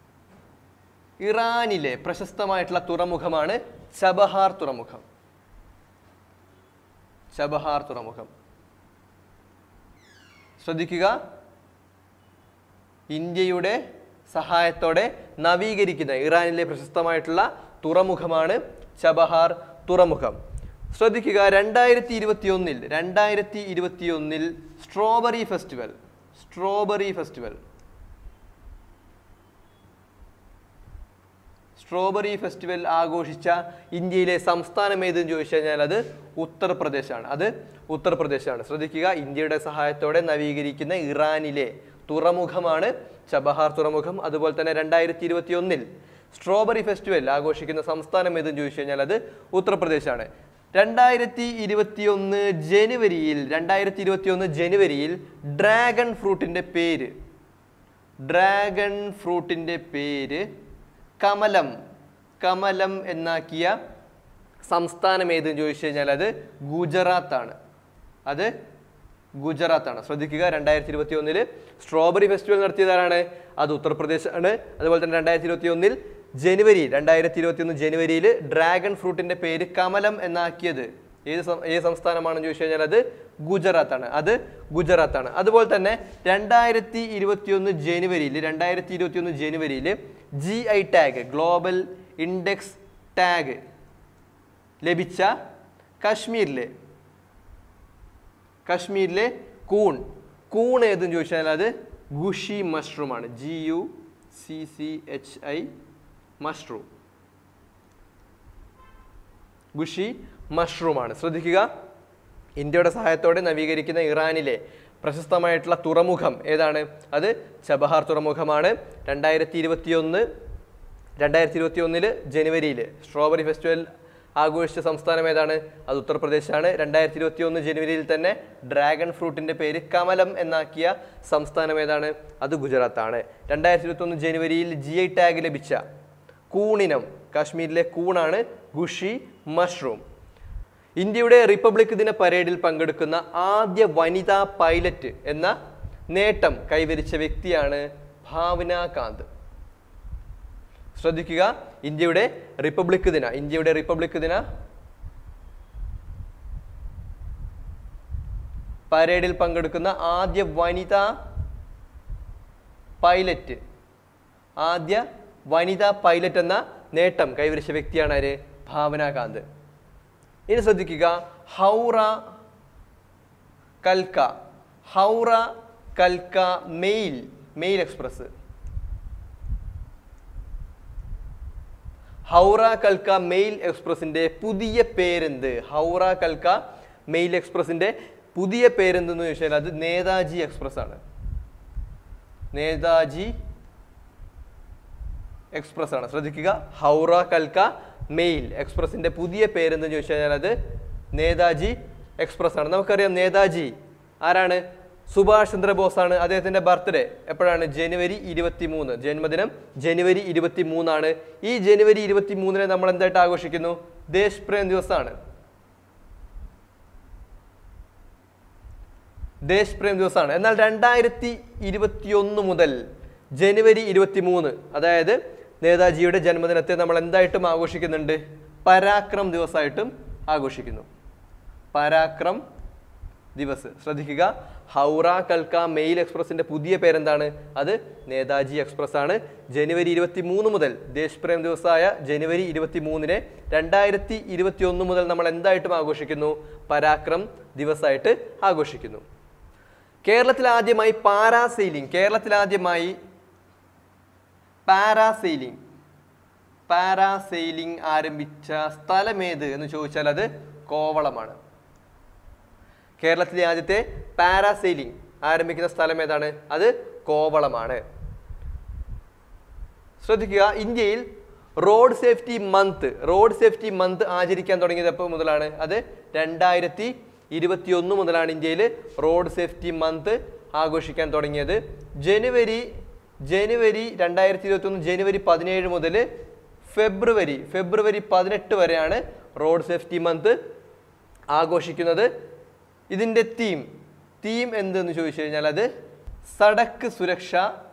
ഇറാനിലെ പ്രശസ്തമായിട്ടുള്ള തുറമുഖമാണ് ചബഹാർ തുറമുഖം. ചബഹാർ തുറമുഖം. ശ്രദ്ധിക്കുക, ഇന്ത്യയുടെ സഹായത്തോടെ നവീകരിക്കുന്ന ഇറാനിലെ പ്രശസ്തമായിട്ടുള്ള തുറമുഖമാണ് ചബഹാർ തുറമുഖം. ശ്രദ്ധിക്കുക, രണ്ടായിരത്തി ഇരുപത്തി ഒന്നിൽ രണ്ടായിരത്തി ഇരുപത്തി ഒന്നിൽ strawberry festival strawberry festival strawberry festival ആഘോഷിച്ച ഇന്ത്യയിലെ സംസ്ഥാനം ഏതെന്ന് ചോദിച്ചു കഴിഞ്ഞാൽ അത് ഉത്തർപ്രദേശാണ്. അത് ഉത്തർപ്രദേശാണ്. ശ്രദ്ധിക്കുക, ഇന്ത്യയുടെ സഹായത്തോടെ നവീകരിക്കുന്ന ഇറാനിലെ തുറമുഖമാണ് ചബഹാർ തുറമുഖം. അതുപോലെ തന്നെ രണ്ടായിരത്തി ഇരുപത്തി ഒന്നിൽ സ്ട്രോബെറി ഫെസ്റ്റിവൽ ആഘോഷിക്കുന്ന സംസ്ഥാനം ഏതെന്ന് ചോദിച്ചു കഴിഞ്ഞാൽ അത് ഉത്തർപ്രദേശാണ്. രണ്ടായിരത്തി ഇരുപത്തി ഒന്ന് ജനുവരിയിൽ രണ്ടായിരത്തി ഇരുപത്തി ഒന്ന് ജനുവരിയിൽ ഡ്രാഗൺ ഫ്രൂട്ടിന്റെ പേര് ഡ്രാഗൺ ഫ്രൂട്ടിന്റെ പേര് കമലം കമലം എന്നാക്കിയ സംസ്ഥാനം ഏതെന്ന് ചോദിച്ചു കഴിഞ്ഞാൽ അത് ഗുജറാത്താണ്. അത് ഗുജറാത്താണ്. ശ്രദ്ധിക്കുക, രണ്ടായിരത്തി ഇരുപത്തി ഒന്നില് സ്ട്രോബെറി ഫെസ്റ്റിവൽ നടത്തിയതാരാണ്? അത് ഉത്തർപ്രദേശാണ്. അതുപോലെ തന്നെ രണ്ടായിരത്തി ഇരുപത്തി ഒന്നിൽ ജനുവരി രണ്ടായിരത്തി ഇരുപത്തി ഒന്ന് ജനുവരിയിൽ ഡ്രാഗൺ ഫ്രൂട്ടിന്റെ പേര് കമലം എന്നാക്കിയത് ഏത് ഏത് സംസ്ഥാനമാണെന്ന് ചോദിച്ചു കഴിഞ്ഞാൽ അത് ഗുജറാത്താണ്. അത് ഗുജറാത്താണ്. അതുപോലെ തന്നെ രണ്ടായിരത്തി ഇരുപത്തി ഒന്ന് ജനുവരിയിൽ രണ്ടായിരത്തി ഇരുപത്തി ഒന്ന് ജനുവരിയിൽ G I tag global index tag ലഭിച്ച കശ്മീരിലെ കശ്മീരിലെ കൂൺ കൂൺ ഏതെന്ന് ചോദിച്ചാൽ അത് ഗുഷി മഷ്റൂം ആണ്. G U C C H I mushroom Gucchi മഷ്റൂമാണ്. ശ്രദ്ധിക്കുക, ഇന്ത്യയുടെ സഹായത്തോടെ നവീകരിക്കുന്ന ഇറാനിലെ പ്രശസ്തമായിട്ടുള്ള തുറമുഖം ഏതാണ്? അത് ചബഹാർ തുറമുഖമാണ്. രണ്ടായിരത്തി ഇരുപത്തി ഒന്ന് രണ്ടായിരത്തി ഇരുപത്തി ഒന്നില് ജനുവരിയിൽ സ്ട്രോബെറി ഫെസ്റ്റിവൽ ആഘോഷിച്ച സംസ്ഥാനം ഏതാണ്? അത് ഉത്തർപ്രദേശാണ്. രണ്ടായിരത്തി ഇരുപത്തി ഒന്ന് ജനുവരിയിൽ തന്നെ ഡ്രാഗൺ ഫ്രൂട്ടിന്റെ പേര് കമലം എന്നാക്കിയ സംസ്ഥാനം ഏതാണ്? അത് ഗുജറാത്താണ്. രണ്ടായിരത്തി ഇരുപത്തി ഒന്ന് ജനുവരിയിൽ ജി ഐ ടാഗ് ലഭിച്ച കൂണിനം, കാശ്മീരിലെ കൂണാണ് ഗുഷി മഷ്റൂം. ഇന്ത്യയുടെ റിപ്പബ്ലിക് ദിന പരേഡിൽ പങ്കെടുക്കുന്ന ആദ്യ വനിതാ പൈലറ്റ് എന്ന നേട്ടം കൈവരിച്ച വ്യക്തിയാണ് ഭാവന കാന്ത്. ശ്രദ്ധിക്കുക, ഇന്ത്യയുടെ റിപ്പബ്ലിക് ദിന ഇന്ത്യയുടെ റിപ്പബ്ലിക് ദിന പരേഡിൽ പങ്കെടുക്കുന്ന ആദ്യ വനിതാ പൈലറ്റ് ആദ്യ വനിതാ പൈലറ്റ് എന്ന നേട്ടം കൈവരിച്ച വ്യക്തിയാണ് ആര്? ഭാവന കാന്ത്. ഇനി ശ്രദ്ധിക്കുക, Howrah കൽക്ക Howrah കൽക്ക male male express Howrah കൽക്ക mail എക്സ്പ്രസിന്റെ പുതിയ പേരെന്ത്? ഹൗറ കൽക്ക മെയിൽ എക്സ്പ്രസിന്റെ പുതിയ പേരെന്തെന്ന് ചോദിച്ചാൽ അത് നേതാജി എക്സ്പ്രസ് ആണ്. നേതാജി എക്സ്പ്രസ് ആണ്. ശ്രദ്ധിക്കുക, ഹൗറ കൽക്ക മെയിൽ എക്സ്പ്രസിന്റെ പുതിയ പേരെന്തെന്ന് ചോദിച്ചു കഴിഞ്ഞാൽ അത് നേതാജി എക്സ്പ്രസ് ആണ്. നമുക്കറിയാം നേതാജി ആരാണ്? സുഭാഷ് ചന്ദ്രബോസ് ആണ്. അദ്ദേഹത്തിന്റെ ബർത്ത്ഡേ എപ്പോഴാണ്? ജനുവരി ഇരുപത്തി മൂന്ന്. ജന്മദിനം ജനുവരി ഇരുപത്തി മൂന്നാണ്. ഈ ജനുവരി ഇരുപത്തി മൂന്നിനെ നമ്മൾ എന്തായിട്ട് ആഘോഷിക്കുന്നു? ദേശ് പ്രേം ദിവസമാണ്. ദേശ് പ്രേം ദിവസമാണ്. എന്നാൽ രണ്ടായിരത്തി ഇരുപത്തി ഒന്ന് മുതൽ ജനുവരി ഇരുപത്തി മൂന്ന്, അതായത് നേതാജിയുടെ ജന്മദിനത്തെ നമ്മൾ എന്തായിട്ടും ആഘോഷിക്കുന്നുണ്ട്? പരാക്രം ദിവസമായിട്ടും ആഘോഷിക്കുന്നു. പരാക്രം ദിവസ്. ശ്രദ്ധിക്കുക, ഹൗറ കൽക്ക മെയിൽ എക്സ്പ്രസിന്റെ പുതിയ പേരെന്താണ്? അത് നേതാജി എക്സ്പ്രസ് ആണ്. ജനുവരി ഇരുപത്തി മൂന്ന് മുതൽ ദേശ് പ്രേം ദിവസമായ ജനുവരി ഇരുപത്തി മൂന്നിനെ രണ്ടായിരത്തി ഇരുപത്തി ഒന്ന് മുതൽ നമ്മൾ എന്തായിട്ടും ആഘോഷിക്കുന്നു? പരാക്രം ദിവസമായിട്ട് ആഘോഷിക്കുന്നു. കേരളത്തിൽ ആദ്യമായി പാരാസെയിലിംഗ് കേരളത്തിൽ ആദ്യമായി പാരാസെയിലിംഗ് പാരാസെയിലിംഗ് ആരംഭിച്ച സ്ഥലമേത് എന്ന് ചോദിച്ചാൽ അത് കോവളമാണ്. കേരളത്തിലെ ആദ്യത്തെ പാരാസെയിലിംഗ് ആരംഭിക്കുന്ന സ്ഥലം ഏതാണ്? അത് കോവളമാണ്. ശ്രദ്ധിക്കുക, ഇന്ത്യയിൽ road safety month road safety month ആചരിക്കാൻ തുടങ്ങിയത് എപ്പോൾ മുതലാണ്? അത് രണ്ടായിരത്തി ഇരുപത്തി ഒന്ന് മുതലാണ് ഇന്ത്യയിൽ റോഡ് സേഫ്റ്റി മന്ത് ആഘോഷിക്കാൻ തുടങ്ങിയത്. ജനുവരി ജനുവരി രണ്ടായിരത്തി ഇരുപത്തി ഒന്ന് ജനുവരി പതിനേഴ് മുതൽ ഫെബ്രുവരി ഫെബ്രുവരി പതിനെട്ട് വരെയാണ് റോഡ് സേഫ്റ്റി മന്ത് ആഘോഷിക്കുന്നത്. ഇതിൻ്റെ തീം തീം എന്തെന്ന് ചോദിച്ചു കഴിഞ്ഞാൽ അത് സടക്ക് സുരക്ഷ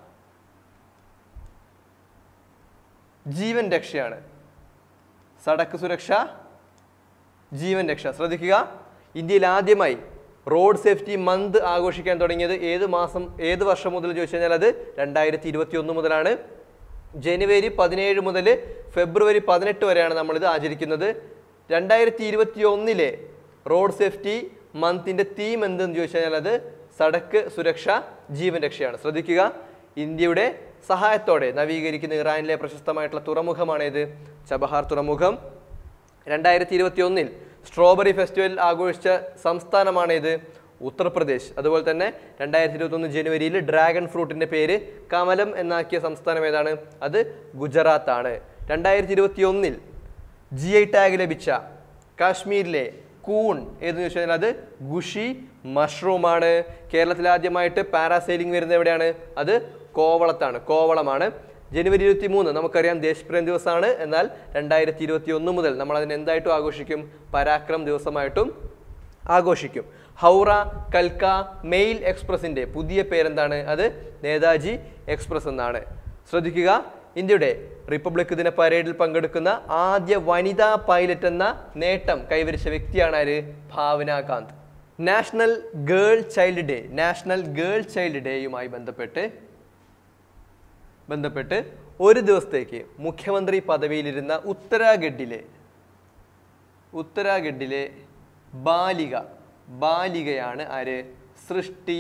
ജീവൻ രക്ഷയാണ്. സടക്ക് സുരക്ഷ ജീവൻ രക്ഷ. ശ്രദ്ധിക്കുക, ഇന്ത്യയിൽ ആദ്യമായി റോഡ് സേഫ്റ്റി മന്ത് ആഘോഷിക്കാൻ തുടങ്ങിയത് ഏത് മാസം ഏത് വർഷം മുതൽ ചോദിച്ചു കഴിഞ്ഞാൽ അത് രണ്ടായിരത്തി ഇരുപത്തി ഒന്ന് മുതലാണ്. ജനുവരി പതിനേഴ് മുതൽ ഫെബ്രുവരി പതിനെട്ട് വരെയാണ് നമ്മളിത് ആചരിക്കുന്നത്. രണ്ടായിരത്തി ഇരുപത്തി ഒന്നിലെ റോഡ് സേഫ്റ്റി മന്തിന്റെ തീം എന്തെന്ന് ചോദിച്ചു കഴിഞ്ഞാൽ അത് സടക്ക് സുരക്ഷ ജീവൻ രക്ഷയാണ്. ശ്രദ്ധിക്കുക, ഇന്ത്യയുടെ സഹായത്തോടെ നവീകരിക്കുന്ന ഇറാനിലെ പ്രശസ്തമായിട്ടുള്ള തുറമുഖമാണേത്? ചബഹാർ തുറമുഖം. രണ്ടായിരത്തി ഇരുപത്തി ഒന്നിൽ സ്ട്രോബെറി ഫെസ്റ്റിവൽ ആഘോഷിച്ച സംസ്ഥാനമാണേത്? ഉത്തർപ്രദേശ്. അതുപോലെ തന്നെ രണ്ടായിരത്തി ഇരുപത്തി ഒന്ന് ജനുവരിയിൽ ഡ്രാഗൺ ഫ്രൂട്ടിന്റെ പേര് കമലം എന്നാക്കിയ സംസ്ഥാനം ഏതാണ്? അത് ഗുജറാത്ത് ആണ്. രണ്ടായിരത്തി ഇരുപത്തി ഒന്നിൽ ജി ഐ ടാഗ് ലഭിച്ച കാശ്മീരിലെ കൂൺ ഏതെന്ന് ചോദിച്ചു കഴിഞ്ഞാൽ അത് ഗുഷി മഷ്റൂമാണ്. കേരളത്തിൽ ആദ്യമായിട്ട് പാരാസെയിലിംഗ് വരുന്നത് എവിടെയാണ്? അത് കോവളത്താണ് കോവളമാണ്. ജനുവരി ഇരുപത്തി മൂന്ന് നമുക്കറിയാം ദേശ് പ്രേം ദിവസമാണ്. എന്നാൽ രണ്ടായിരത്തി ഇരുപത്തി ഒന്ന് മുതൽ നമ്മൾ അതിനെ എന്തായിട്ടും ആഘോഷിക്കും? പരാക്രം ദിവസമായിട്ടും ആഘോഷിക്കും. ഹൗറ കൽക്ക മെയിൽ എക്സ്പ്രസിന്റെ പുതിയ പേരെന്താണ്? അത് നേതാജി എക്സ്പ്രസ് എന്നാണ്. ശ്രദ്ധിക്കുക, ഇന്ത്യയുടെ റിപ്പബ്ലിക് ദിന പരേഡിൽ പങ്കെടുക്കുന്ന ആദ്യ വനിതാ പൈലറ്റ് എന്ന നേട്ടം കൈവരിച്ച വ്യക്തിയാണ് ആര്? Bhawana Kanth. National girl child day national girl child ഡേയുമായി ബന്ധപ്പെട്ട് ബന്ധപ്പെട്ട് ഒരു ദിവസത്തേക്ക് മുഖ്യമന്ത്രി പദവിയിലിരുന്ന ഉത്തരാഖണ്ഡിലെ ഉത്തരാഖണ്ഡിലെ ബാലിക ബാലികയാണ് ആര്? സൃഷ്ടി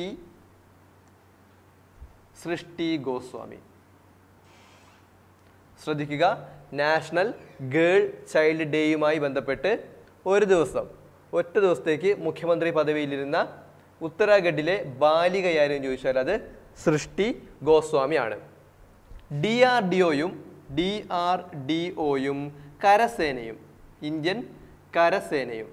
സൃഷ്ടി ഗോസ്വാമി. ശ്രദ്ധിക്കുക, നാഷണൽ ഗേൾ ചൈൽഡ് ഡേയുമായി ബന്ധപ്പെട്ട് ഒരു ദിവസം ഒറ്റ ദിവസത്തേക്ക് മുഖ്യമന്ത്രി പദവിയിലിരുന്ന ഉത്തരാഖണ്ഡിലെ ബാലികയാരെന്ന് ചോദിച്ചാൽ അത് സൃഷ്ടി ഗോസ്വാമിയാണ്. ഡി ആർ ഡി ഒയും ഡി ആർ ഡി ഒയും കരസേനയും ഇന്ത്യൻ കരസേനയും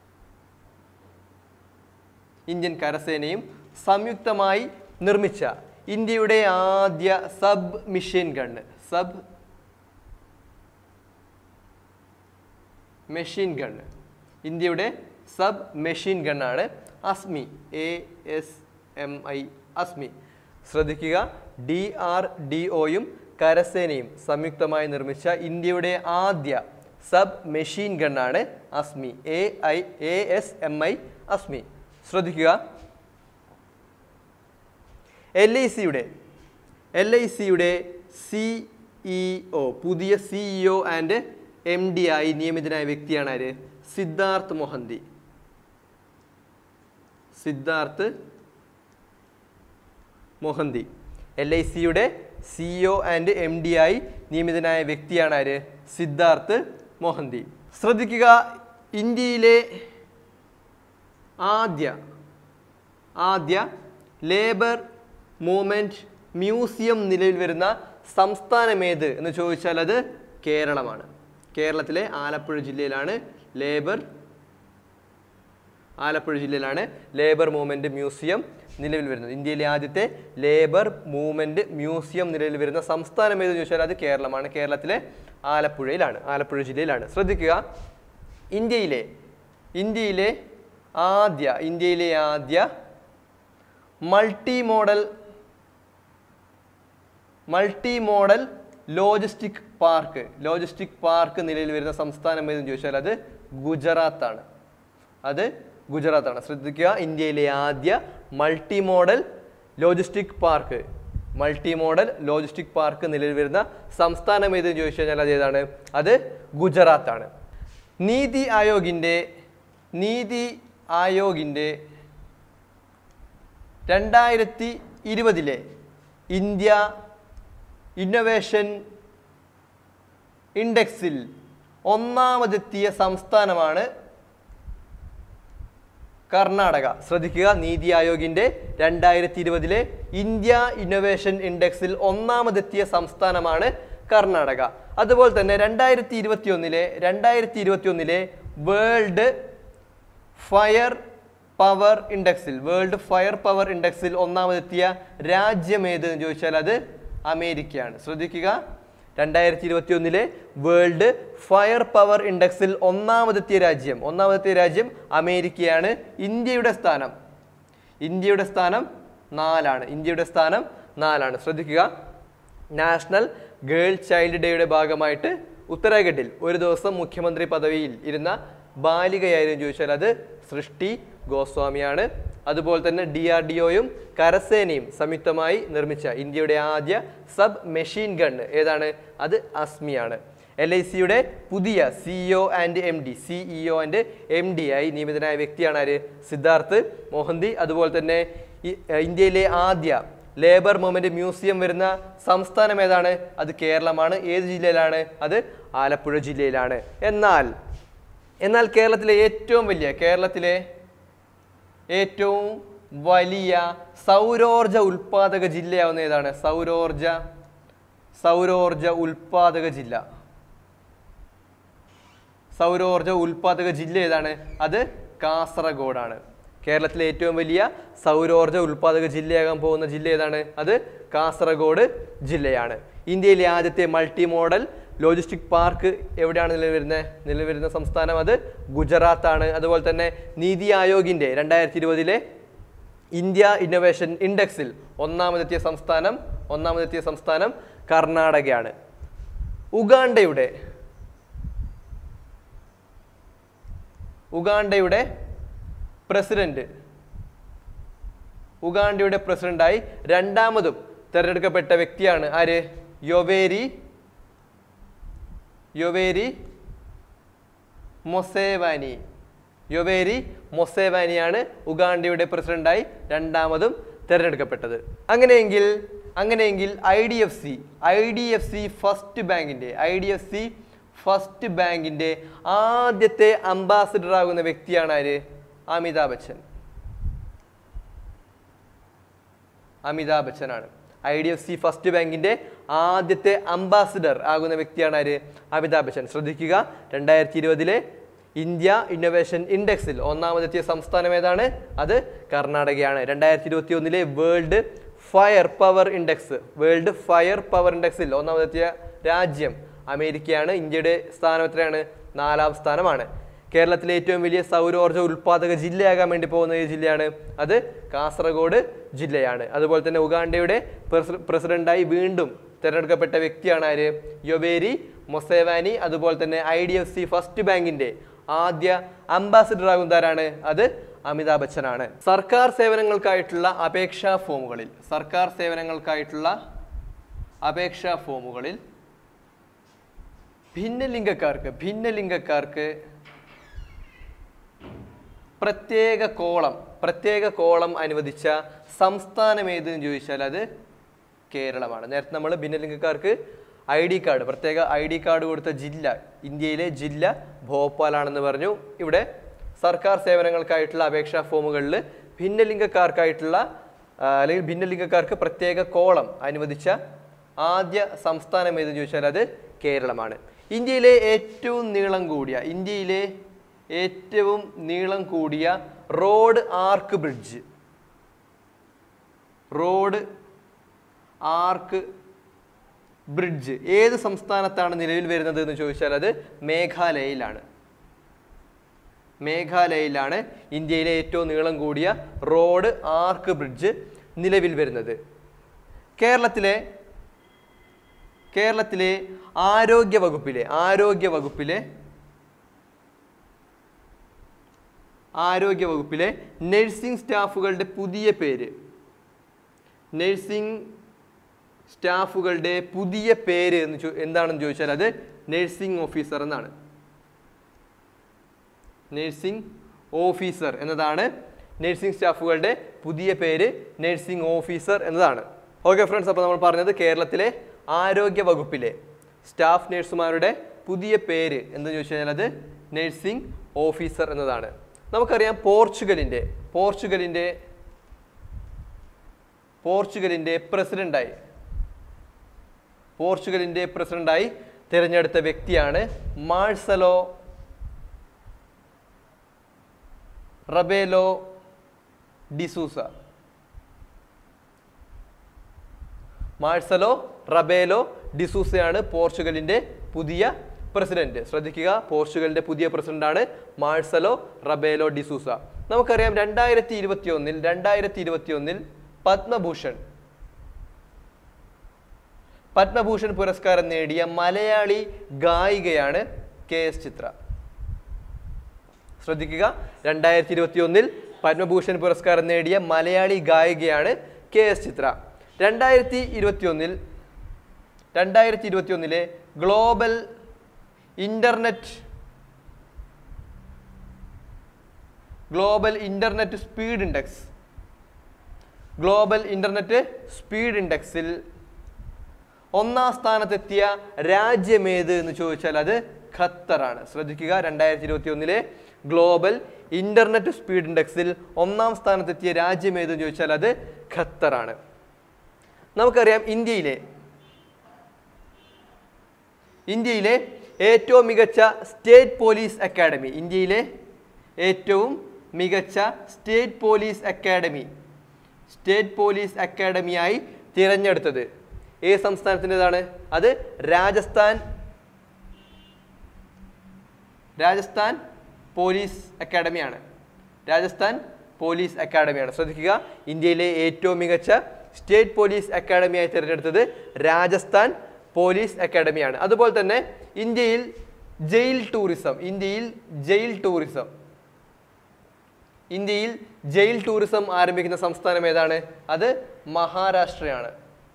ഇന്ത്യൻ കരസേനയും സംയുക്തമായി നിർമ്മിച്ച ഇന്ത്യയുടെ ആദ്യ sub machine gun sub machine gun ഇന്ത്യയുടെ സബ് മെഷീൻ ഗണ്ണാണ് Asmi. A S M I Asmi. ശ്രദ്ധിക്കുക, ഡി ആർ ഡി ഒയും കരസേനയും സംയുക്തമായി നിർമ്മിച്ച ഇന്ത്യയുടെ ആദ്യ സബ് മെഷീൻ ഗണ്ണാണ് Asmi. A I A S M I Asmi. ശ്രദ്ധിക്കുക, എൽ ഐ സിയുടെ എൽ ഐ സിയുടെ സിഇഒ പുതിയ സിഇഒ ആൻഡ് എം ഡി ആയി നിയമിതനായ വ്യക്തിയാണ് ആര്? സിദ്ധാർത്ഥ് മൊഹന്തി. സിദ്ധാർത്ഥ് മൊഹന്തി എൽ ഐ സിയുടെ സിഇഒ ആൻഡ് എം ഡി ആയി നിയമിതനായ വ്യക്തിയാണ് ആര്? സിദ്ധാർത്ഥ് മൊഹന്തി. ശ്രദ്ധിക്കുക, ഇന്ത്യയിലെ ആദ്യ ആദ്യ ലേബർ മൂവ്മെൻറ്റ് മ്യൂസിയം നിലവിൽ വരുന്ന സംസ്ഥാനമേത് എന്ന് ചോദിച്ചാൽ അത് കേരളമാണ്. കേരളത്തിലെ ആലപ്പുഴ ജില്ലയിലാണ് ലേബർ ആലപ്പുഴ ജില്ലയിലാണ് ലേബർ മൂവ്മെൻറ്റ് മ്യൂസിയം നിലവിൽ വരുന്നത്. ഇന്ത്യയിലെ ആദ്യത്തെ ലേബർ മൂവ്മെൻറ്റ് മ്യൂസിയം നിലവിൽ വരുന്ന സംസ്ഥാനം ഏതെന്ന് ചോദിച്ചാൽ അത് കേരളമാണ്. കേരളത്തിലെ ആലപ്പുഴയിലാണ് ആലപ്പുഴ ജില്ലയിലാണ്. ശ്രദ്ധിക്കുക, ഇന്ത്യയിലെ ഇന്ത്യയിലെ ആദ്യ ഇന്ത്യയിലെ ആദ്യ multi modal multi modal logistic park logistic park നിലവിൽ വരുന്ന സംസ്ഥാനം ഏതെന്ന് ചോദിച്ചാൽ അത് ഗുജറാത്താണ്. അത് ഗുജറാത്താണ്. ശ്രദ്ധിക്കുക, ഇന്ത്യയിലെ ആദ്യ multi modal logistic park multi modal logistic park നിലവിൽ വരുന്ന സംസ്ഥാനം ഏതെന്ന് ചോദിച്ചു കഴിഞ്ഞാൽ അത് ഏതാണ്? അത് ഗുജറാത്താണ്. നീതി ആയോഗിൻ്റെ നീതി ആയോഗിൻ്റെ രണ്ടായിരത്തി ഇരുപതിലെ ഇന്ത്യ ഇന്നൊവേഷൻ ഇൻഡെക്സിൽ ഒന്നാമതെത്തിയ സംസ്ഥാനമാണ് കർണാടക. ശ്രദ്ധിക്കുക, നീതി ആയോഗിൻ്റെ രണ്ടായിരത്തി ഇരുപതിലെ ഇന്ത്യ ഇന്നൊവേഷൻ ഇൻഡെക്സിൽ ഒന്നാമതെത്തിയ സംസ്ഥാനമാണ് കർണാടക. അതുപോലെ തന്നെ രണ്ടായിരത്തി ഇരുപത്തി ഒന്നിലെ രണ്ടായിരത്തി ഇരുപത്തി ഒന്നിലെ വേൾഡ് ഫയർ പവർ ഇൻഡെക്സിൽ വേൾഡ് ഫയർ പവർ ഇൻഡെക്സിൽ ഒന്നാമതെത്തിയ രാജ്യം ഏത് എന്ന് ചോദിച്ചാൽ അത് അമേരിക്കയാണ്. ശ്രദ്ധിക്കുക, രണ്ടായിരത്തി ഇരുപത്തി ഒന്നിലെ വേൾഡ് ഫയർ പവർ ഇൻഡെക്സിൽ ഒന്നാമതെത്തിയ രാജ്യം ഒന്നാമതെത്തിയ രാജ്യം അമേരിക്കയാണ്. ഇന്ത്യയുടെ സ്ഥാനം ഇന്ത്യയുടെ സ്ഥാനം നാലാണ് ഇന്ത്യയുടെ സ്ഥാനം നാലാണ്. ശ്രദ്ധിക്കുക, നാഷണൽ ഗേൾ ചൈൽഡ് ഡേയുടെ ഭാഗമായിട്ട് ഉത്തരാഖണ്ഡിൽ ഒരു ദിവസം മുഖ്യമന്ത്രി പദവിയിൽ ഇരുന്ന ബാലികയായിരുന്നു ചോദിച്ചാൽ അത് സൃഷ്ടി ഗോസ്വാമിയാണ്. അതുപോലെ തന്നെ ഡി ആർ ഡി ഒയും കരസേനയും സംയുക്തമായി നിർമ്മിച്ച ഇന്ത്യയുടെ ആദ്യ സബ് മെഷീൻ ഗണ്ണ് ഏതാണ്? അത് അസ്മിയാണ്. എൽ ഐ സിയുടെ പുതിയ CEO and M D CEO and M D ആയി നിയമിതനായ വ്യക്തിയാണ് ആര്? സിദ്ധാർത്ഥ് മൊഹന്തി. അതുപോലെ തന്നെ ഇന്ത്യയിലെ ആദ്യ ലേബർ മൂവ്മെൻറ്റ് മ്യൂസിയം വരുന്ന സംസ്ഥാനം ഏതാണ്? അത് കേരളമാണ്. ഏത് ജില്ലയിലാണ്? അത് ആലപ്പുഴ ജില്ലയിലാണ്. എന്നാൽ എന്നാൽ കേരളത്തിലെ ഏറ്റവും വലിയ കേരളത്തിലെ ഏറ്റവും വലിയ സൗരോർജ ഉൽപാദക ജില്ലയാവുന്ന ഏതാണ്? സൗരോർജ സൗരോർജ ഉൽപാദക ജില്ല സൗരോർജ ഉൽപാദക ജില്ല ഏതാണ്? അത് കാസർഗോഡാണ്. കേരളത്തിലെ ഏറ്റവും വലിയ സൗരോർജ ഉൽപാദക ജില്ലയാകാൻ പോകുന്ന ജില്ല ഏതാണ്? അത് കാസർഗോഡ് ജില്ലയാണ്. ഇന്ത്യയിലെ ആദ്യത്തെ മൾട്ടി മോഡൽ ലോജിസ്റ്റിക് പാർക്ക് എവിടെയാണ് നിലവിൽ വരുന്നത് നിലവിൽ വരുന്ന സംസ്ഥാനം? അത് ഗുജറാത്താണ്. അതുപോലെ തന്നെ നീതി ആയോഗിൻ്റെ രണ്ടായിരത്തി ഇരുപതിലെ ഇന്ത്യ ഇന്നൊവേഷൻ ഇൻഡെക്സിൽ ഒന്നാമതെത്തിയ സംസ്ഥാനം ഒന്നാമതെത്തിയ സംസ്ഥാനം കർണാടകയാണ്. ഉഗാണ്ടയുടെ ഉഗാണ്ടയുടെ പ്രസിഡന്റ് ഉഗാണ്ടയുടെ പ്രസിഡന്റായി രണ്ടാമതും തെരഞ്ഞെടുക്കപ്പെട്ട വ്യക്തിയാണ് ആര്? യൊവേരി യൊവേരി മൊസേവാനി യൊവേരി മൊസേവാനിയാണ് ഉഗാണ്ടയുടെ പ്രസിഡന്റായി രണ്ടാമതും തെരഞ്ഞെടുക്കപ്പെട്ടത്. അങ്ങനെയെങ്കിൽ അങ്ങനെയെങ്കിൽ I D F C I D F C first ബാങ്കിൻ്റെ I D F C first ബാങ്കിൻ്റെ ആദ്യത്തെ അംബാസിഡർ ആകുന്ന വ്യക്തിയാണ് ആര്? അമിതാഭ് ബച്ചൻ അമിതാഭ് ബച്ചനാണ്. I D F C first ബാങ്കിൻ്റെ ആദ്യത്തെ അംബാസിഡർ ആകുന്ന വ്യക്തിയാണ് ആര്? അമിതാഭ് ബച്ചൻ. ശ്രദ്ധിക്കുക, രണ്ടായിരത്തി ഇരുപതിലെ ഇന്ത്യ ഇന്നൊവേഷൻ ഇൻഡെക്സിൽ ഒന്നാമതെത്തിയ സംസ്ഥാനം ഏതാണ്? അത് കർണാടകയാണ്. രണ്ടായിരത്തി ഇരുപത്തി ഒന്നിലെ world fire power index world fire power ഇൻഡെക്സിൽ ഒന്നാമതെത്തിയ രാജ്യം അമേരിക്കയാണ്. ഇന്ത്യയുടെ സ്ഥാനം എത്രയാണ്? നാലാം സ്ഥാനമാണ്. കേരളത്തിലെ ഏറ്റവും വലിയ സൗരോർജ്ജ ഉൽപാദക ജില്ലയാകാൻ വേണ്ടി പോകുന്ന ഈ ജില്ലയാണ് അത് കാസർഗോഡ് ജില്ലയാണ്. അതുപോലെ തന്നെ ഉഗാണ്ടയുടെ പ്രസിഡന്റായി വീണ്ടും തിരഞ്ഞെടുക്കപ്പെട്ട വ്യക്തിയാണ് ആര്? Yoweri Museveni. അതുപോലെ തന്നെ I D F C first ബാങ്കിന്റെ ആദ്യ അംബാസിഡർ ആകുന്നതാരാണ്? അത് അമിതാഭ് ബച്ചനാണ്. സർക്കാർ സേവനങ്ങൾക്കായിട്ടുള്ള അപേക്ഷാ ഫോമുകളിൽ സർക്കാർ സേവനങ്ങൾക്കായിട്ടുള്ള അപേക്ഷാ ഫോമുകളിൽ ഭിന്നലിംഗക്കാർക്ക് ഭിന്നലിംഗക്കാർക്ക് പ്രത്യേക കോളം പ്രത്യേക കോളം അനുവദിച്ച സംസ്ഥാനം ഏതെന്ന് ചോദിച്ചാൽ അത് കേരളമാണ്. നേരത്തെ നമ്മൾ ഭിന്നലിംഗക്കാർക്ക് ഐ ഡി കാർഡ് പ്രത്യേക ഐ ഡി കാർഡ് കൊടുത്ത ജില്ല ഇന്ത്യയിലെ ജില്ല ഭോപ്പാലാണെന്ന് പറഞ്ഞു. ഇവിടെ സർക്കാർ സേവനങ്ങൾക്കായിട്ടുള്ള അപേക്ഷാ ഫോമുകളിൽ ഭിന്നലിംഗക്കാർക്കായിട്ടുള്ള അല്ലെങ്കിൽ ഭിന്നലിംഗക്കാർക്ക് പ്രത്യേക കോളം അനുവദിച്ച ആദ്യ സംസ്ഥാനം ഏതെന്ന് ചോദിച്ചാൽ അത് കേരളമാണ്. ഇന്ത്യയിലെ ഏറ്റവും നീളം കൂടിയ ഇന്ത്യയിലെ ഏറ്റവും നീളം കൂടിയ road arch bridge road arch bridge ഏത് സംസ്ഥാനത്താണ് നിലവിൽ വരുന്നത് എന്ന് ചോദിച്ചാൽ അത് മേഘാലയയിലാണ്. മേഘാലയയിലാണ് ഇന്ത്യയിലെ ഏറ്റവും നീളം കൂടിയ റോഡ് ആർക്ക് ബ്രിഡ്ജ് നിലവിൽ വരുന്നത്. കേരളത്തിലെ കേരളത്തിലെ ആരോഗ്യ വകുപ്പിലെ ആരോഗ്യ വകുപ്പിലെ ആരോഗ്യ വകുപ്പിലെ നഴ്സിംഗ് സ്റ്റാഫുകളുടെ പുതിയ പേര് നഴ്സിംഗ് സ്റ്റാഫുകളുടെ പുതിയ പേര് എന്ന് എന്താണെന്ന് ചോദിച്ചാൽ അത് നഴ്സിംഗ് ഓഫീസർ എന്നാണ്. നഴ്സിംഗ് ഓഫീസർ എന്നതാണ് നഴ്സിംഗ് സ്റ്റാഫുകളുടെ പുതിയ പേര്. നഴ്സിംഗ് ഓഫീസർ എന്നതാണ്. ഓക്കെ ഫ്രണ്ട്സ്, അപ്പോൾ നമ്മൾ പറഞ്ഞത് കേരളത്തിലെ ആരോഗ്യ വകുപ്പിലെ സ്റ്റാഫ് നഴ്സുമാരുടെ പുതിയ പേര് എന്ന് ചോദിച്ചു കഴിഞ്ഞാൽ അത് നഴ്സിംഗ് ഓഫീസർ എന്നതാണ്. നമുക്കറിയാം പോർച്ചുഗലിൻ്റെ പോർച്ചുഗലിൻ്റെ പോർച്ചുഗലിൻ്റെ പ്രസിഡന്റായി പോർച്ചുഗലിൻ്റെ പ്രസിഡന്റായി തിരഞ്ഞെടുത്ത വ്യക്തിയാണ് Marcelo Rebelo de Sousa. Marcelo Rebelo ഡിസൂസയാണ് പോർച്ചുഗലിൻ്റെ പുതിയ പ്രസിഡന്റ്. ശ്രദ്ധിക്കുക, പോർച്ചുഗലിന്റെ പുതിയ പ്രസിഡന്റാണ് മാർസലോ റബേലോ ഡിസൂസ. നമുക്കറിയാം രണ്ടായിരത്തി ഇരുപത്തി ഒന്നിൽ രണ്ടായിരത്തി ഇരുപത്തി ഒന്നിൽ പത്മഭൂഷൺ പത്മഭൂഷൺ പുരസ്കാരം നേടിയ മലയാളി ഗായികയാണ് കെ എസ് ചിത്ര. ശ്രദ്ധിക്കുക, രണ്ടായിരത്തി ഇരുപത്തി ഒന്നിൽ പത്മഭൂഷൺ പുരസ്കാരം നേടിയ മലയാളി ഗായികയാണ് കെ എസ് ചിത്ര. രണ്ടായിരത്തി ഇരുപത്തി ഒന്നിൽ രണ്ടായിരത്തി ഇരുപത്തി ഒന്നിലെ global internet global internet speed index global internet speed ഇൻഡെക്സിൽ ഒന്നാം സ്ഥാനത്തെത്തിയ രാജ്യമേത് എന്ന് ചോദിച്ചാൽ അത് ഖത്തറാണ്. ശ്രദ്ധിക്കുക, രണ്ടായിരത്തി ഇരുപത്തി ഒന്നിലെ ഗ്ലോബൽ ഇന്റർനെറ്റ് സ്പീഡ് ഇൻഡെക്സിൽ ഒന്നാം സ്ഥാനത്തെത്തിയ രാജ്യമേത് എന്ന് ചോദിച്ചാൽ അത് ഖത്തറാണ്. നമുക്കറിയാം ഇന്ത്യയിലെ ഇന്ത്യയിലെ ഏറ്റവും മികച്ച സ്റ്റേറ്റ് പോലീസ് അക്കാഡമി ഇന്ത്യയിലെ ഏറ്റവും മികച്ച state police academy state police അക്കാഡമിയായി തിരഞ്ഞെടുത്തത് ഏത് സംസ്ഥാനത്തിൻ്റെതാണ്? അത് രാജസ്ഥാൻ രാജസ്ഥാൻ പോലീസ് അക്കാഡമിയാണ്. രാജസ്ഥാൻ പോലീസ് അക്കാഡമിയാണ്. ശ്രദ്ധിക്കുക, ഇന്ത്യയിലെ ഏറ്റവും മികച്ച സ്റ്റേറ്റ് പോലീസ് അക്കാഡമിയായി തിരഞ്ഞെടുത്തത് രാജസ്ഥാൻ പോലീസ് അക്കാഡമിയാണ്. അതുപോലെ തന്നെ ഇന്ത്യയിൽ ജയിൽ ടൂറിസം ഇന്ത്യയിൽ ജയിൽ ടൂറിസം ഇന്ത്യയിൽ ജയിൽ ടൂറിസം ആരംഭിക്കുന്ന സംസ്ഥാനം ഏതാണ്? അത് മഹാരാഷ്ട്രയാണ്.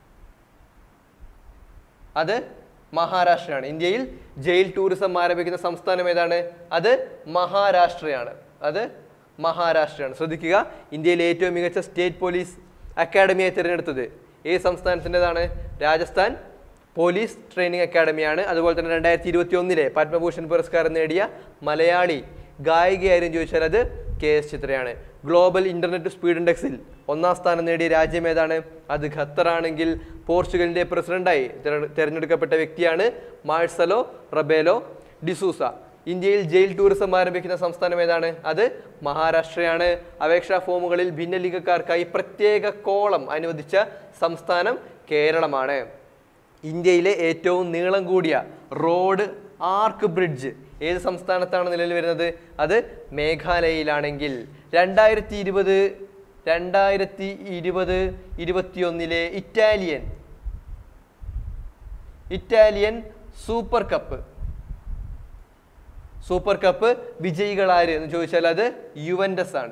അത് മഹാരാഷ്ട്രയാണ്. ഇന്ത്യയിൽ ജയിൽ ടൂറിസം ആരംഭിക്കുന്ന സംസ്ഥാനം ഏതാണ്? അത് മഹാരാഷ്ട്രയാണ്. അത് മഹാരാഷ്ട്രയാണ്. ശ്രദ്ധിക്കുക, ഇന്ത്യയിലെ ഏറ്റവും മികച്ച സ്റ്റേറ്റ് പോലീസ് അക്കാഡമിയായി തിരഞ്ഞെടുത്തത് ഏത് സംസ്ഥാനത്തിൻ്റെതാണ്? രാജസ്ഥാൻ പോലീസ് ട്രെയിനിങ് അക്കാഡമിയാണ്. അതുപോലെ തന്നെ രണ്ടായിരത്തി ഇരുപത്തി ഒന്നിലെ പത്മഭൂഷൺ പുരസ്കാരം നേടിയ മലയാളി ഗായികയായിരുന്നു ചോദിച്ചാൽ അത് കെ എസ് ചിത്രയാണ്. ഗ്ലോബൽ ഇന്റർനെറ്റ് സ്പീഡ് ഇൻഡെക്സിൽ ഒന്നാം സ്ഥാനം നേടിയ രാജ്യം ഏതാണ്? അത് ഖത്തറാണെങ്കിൽ പോർച്ചുഗലിന്റെ പ്രസിഡന്റായി തെരഞ്ഞെടുക്കപ്പെട്ട വ്യക്തിയാണ് മാഴ്സലോ റബേലോ ഡിസൂസ. ഇന്ത്യയിൽ ജയിൽ ടൂറിസം ആരംഭിക്കുന്ന സംസ്ഥാനം ഏതാണ്? അത് മഹാരാഷ്ട്രയാണ്. അപേക്ഷാ ഫോമുകളിൽ ഭിന്നലിംഗക്കാർക്കായി പ്രത്യേക കോളം അനുവദിച്ച സംസ്ഥാനം കേരളമാണ്. ഇന്ത്യയിലെ ഏറ്റവും നീളം കൂടിയ റോഡ് ആർക്ക് ബ്രിഡ്ജ് ഏത് സംസ്ഥാനത്താണ് നിലവിൽ വരുന്നത്? അത് മേഘാലയയിലാണെങ്കിൽ രണ്ടായിരത്തി ഇരുപത് രണ്ടായിരത്തി ഇരുപത് ഇരുപത്തിയൊന്നിലെ Italian Italian super cup super cup വിജയികൾ ആര് എന്ന് ചോദിച്ചാൽ അത് യുവന്റസ് ആണ്.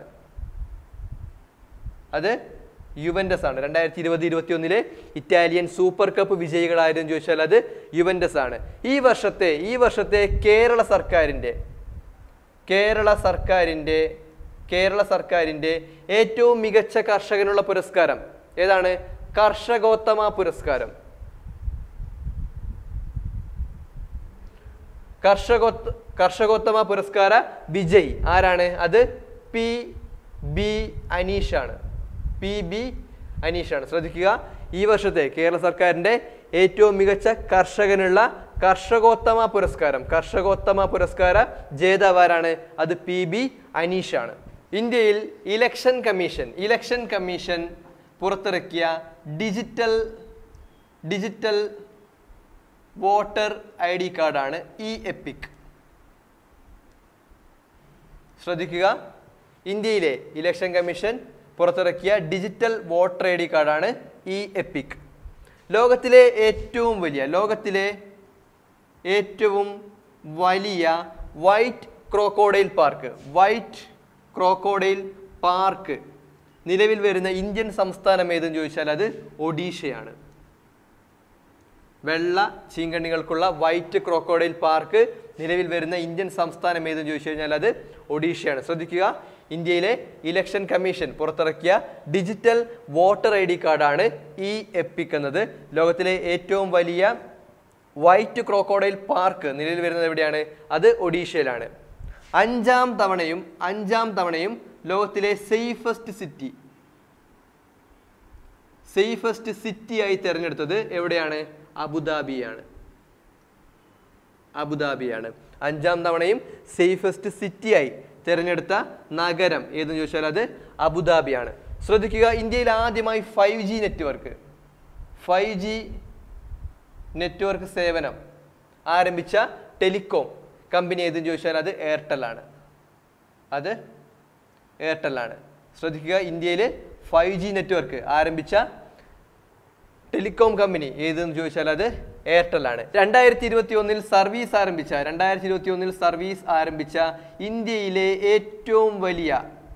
അത് യുവന്റസ് ആണ്. രണ്ടായിരത്തി ഇരുപത് ഇരുപത്തി ഒന്നിലെ ഇറ്റാലിയൻ സൂപ്പർ കപ്പ് വിജയികൾ ആരെന്ന് ചോദിച്ചാൽ അത് യുവന്റസ് ആണ്. ഈ വർഷത്തെ ഈ വർഷത്തെ കേരള സർക്കാരിൻ്റെ കേരള സർക്കാരിൻ്റെ കേരള സർക്കാരിൻ്റെ ഏറ്റവും മികച്ച കർഷകനുള്ള പുരസ്കാരം ഏതാണ്? കർഷകോത്തമ പുരസ്കാരം. കർഷകോത്ത കർഷകോത്തമ പുരസ്കാര വിജയ് ആരാണ്? അത് പി ബി അനീഷാണ്. പി ബി അനീഷാണ്. ശ്രദ്ധിക്കുക, ഈ വർഷത്തെ കേരള സർക്കാരിൻ്റെ ഏറ്റവും മികച്ച കർഷകനുള്ള കർഷകോത്തമ പുരസ്കാരം കർഷകോത്തമ പുരസ്കാര ജേതാവാരാണ്? അത് പി ബി അനീഷാണ്. ഇന്ത്യയിൽ ഇലക്ഷൻ കമ്മീഷൻ ഇലക്ഷൻ കമ്മീഷൻ പുറത്തിറക്കിയ digital digital voter I D കാർഡാണ് ഇ എപ്പിക്. ശ്രദ്ധിക്കുക, ഇന്ത്യയിലെ ഇലക്ഷൻ കമ്മീഷൻ പുറത്തിറക്കിയ ഡിജിറ്റൽ വോട്ടർ ഐ ഡി കാർഡാണ് ഇ എപ്പിക്. ലോകത്തിലെ ഏറ്റവും വലിയ ലോകത്തിലെ ഏറ്റവും വലിയ white crocodile park white crocodile park നിലവിൽ വരുന്ന ഇന്ത്യൻ സംസ്ഥാനം ഏതെന്ന് ചോദിച്ചാൽ അത് ഒഡീഷയാണ്. വെള്ള ചീങ്കണ്ണികൾക്കുള്ള വൈറ്റ് ക്രോക്കോഡൈൽ പാർക്ക് നിലവിൽ വരുന്ന ഇന്ത്യൻ സംസ്ഥാനം ഏതെന്ന് ചോദിച്ചു കഴിഞ്ഞാൽ അത് ഒഡീഷയാണ്. ശ്രദ്ധിക്കുക, ഇന്ത്യയിലെ ഇലക്ഷൻ കമ്മീഷൻ പുറത്തിറക്കിയ ഡിജിറ്റൽ വോട്ടർ ഐ ഡി കാർഡാണ് ഇ എപ്പിക് എന്നത്. ലോകത്തിലെ ഏറ്റവും വലിയ വൈറ്റ് ക്രോക്കോഡൈൽ പാർക്ക് നിലവിൽ വരുന്നത് എവിടെയാണ്? അത് ഒഡീഷയിലാണ്. അഞ്ചാം തവണയും അഞ്ചാം തവണയും ലോകത്തിലെ സേഫസ്റ്റ് സിറ്റി സേഫസ്റ്റ് സിറ്റി ആയി തിരഞ്ഞെടുത്തത് എവിടെയാണ്? അബുദാബിയാണ്. അബുദാബിയാണ് അഞ്ചാം തവണയും സേഫസ്റ്റ് സിറ്റിയായി തിരഞ്ഞെടുത്ത നഗരം ഏതെന്ന് ചോദിച്ചാൽ അത് അബുദാബിയാണ്. ശ്രദ്ധിക്കുക, ഇന്ത്യയിൽ ആദ്യമായി five G network five G network സേവനം ആരംഭിച്ച ടെലികോം കമ്പനി ഏതെന്ന് ചോദിച്ചാൽ അത് എയർടെൽ ആണ്. അത് എയർടെൽ ആണ്. ശ്രദ്ധിക്കുക, ഇന്ത്യയിൽ ഫൈവ് ജി നെറ്റ്വർക്ക് ആരംഭിച്ച ടെലികോം കമ്പനി ഏതെന്ന് ചോദിച്ചാൽ അത് എയർടെൽ ആണ്. രണ്ടായിരത്തി ഇരുപത്തി ഒന്നിൽ സർവീസ് ആരംഭിച്ച രണ്ടായിരത്തി ഇരുപത്തി ഒന്നിൽ സർവീസ് ആരംഭിച്ച ഇന്ത്യയിലെ ഏറ്റവും വലിയ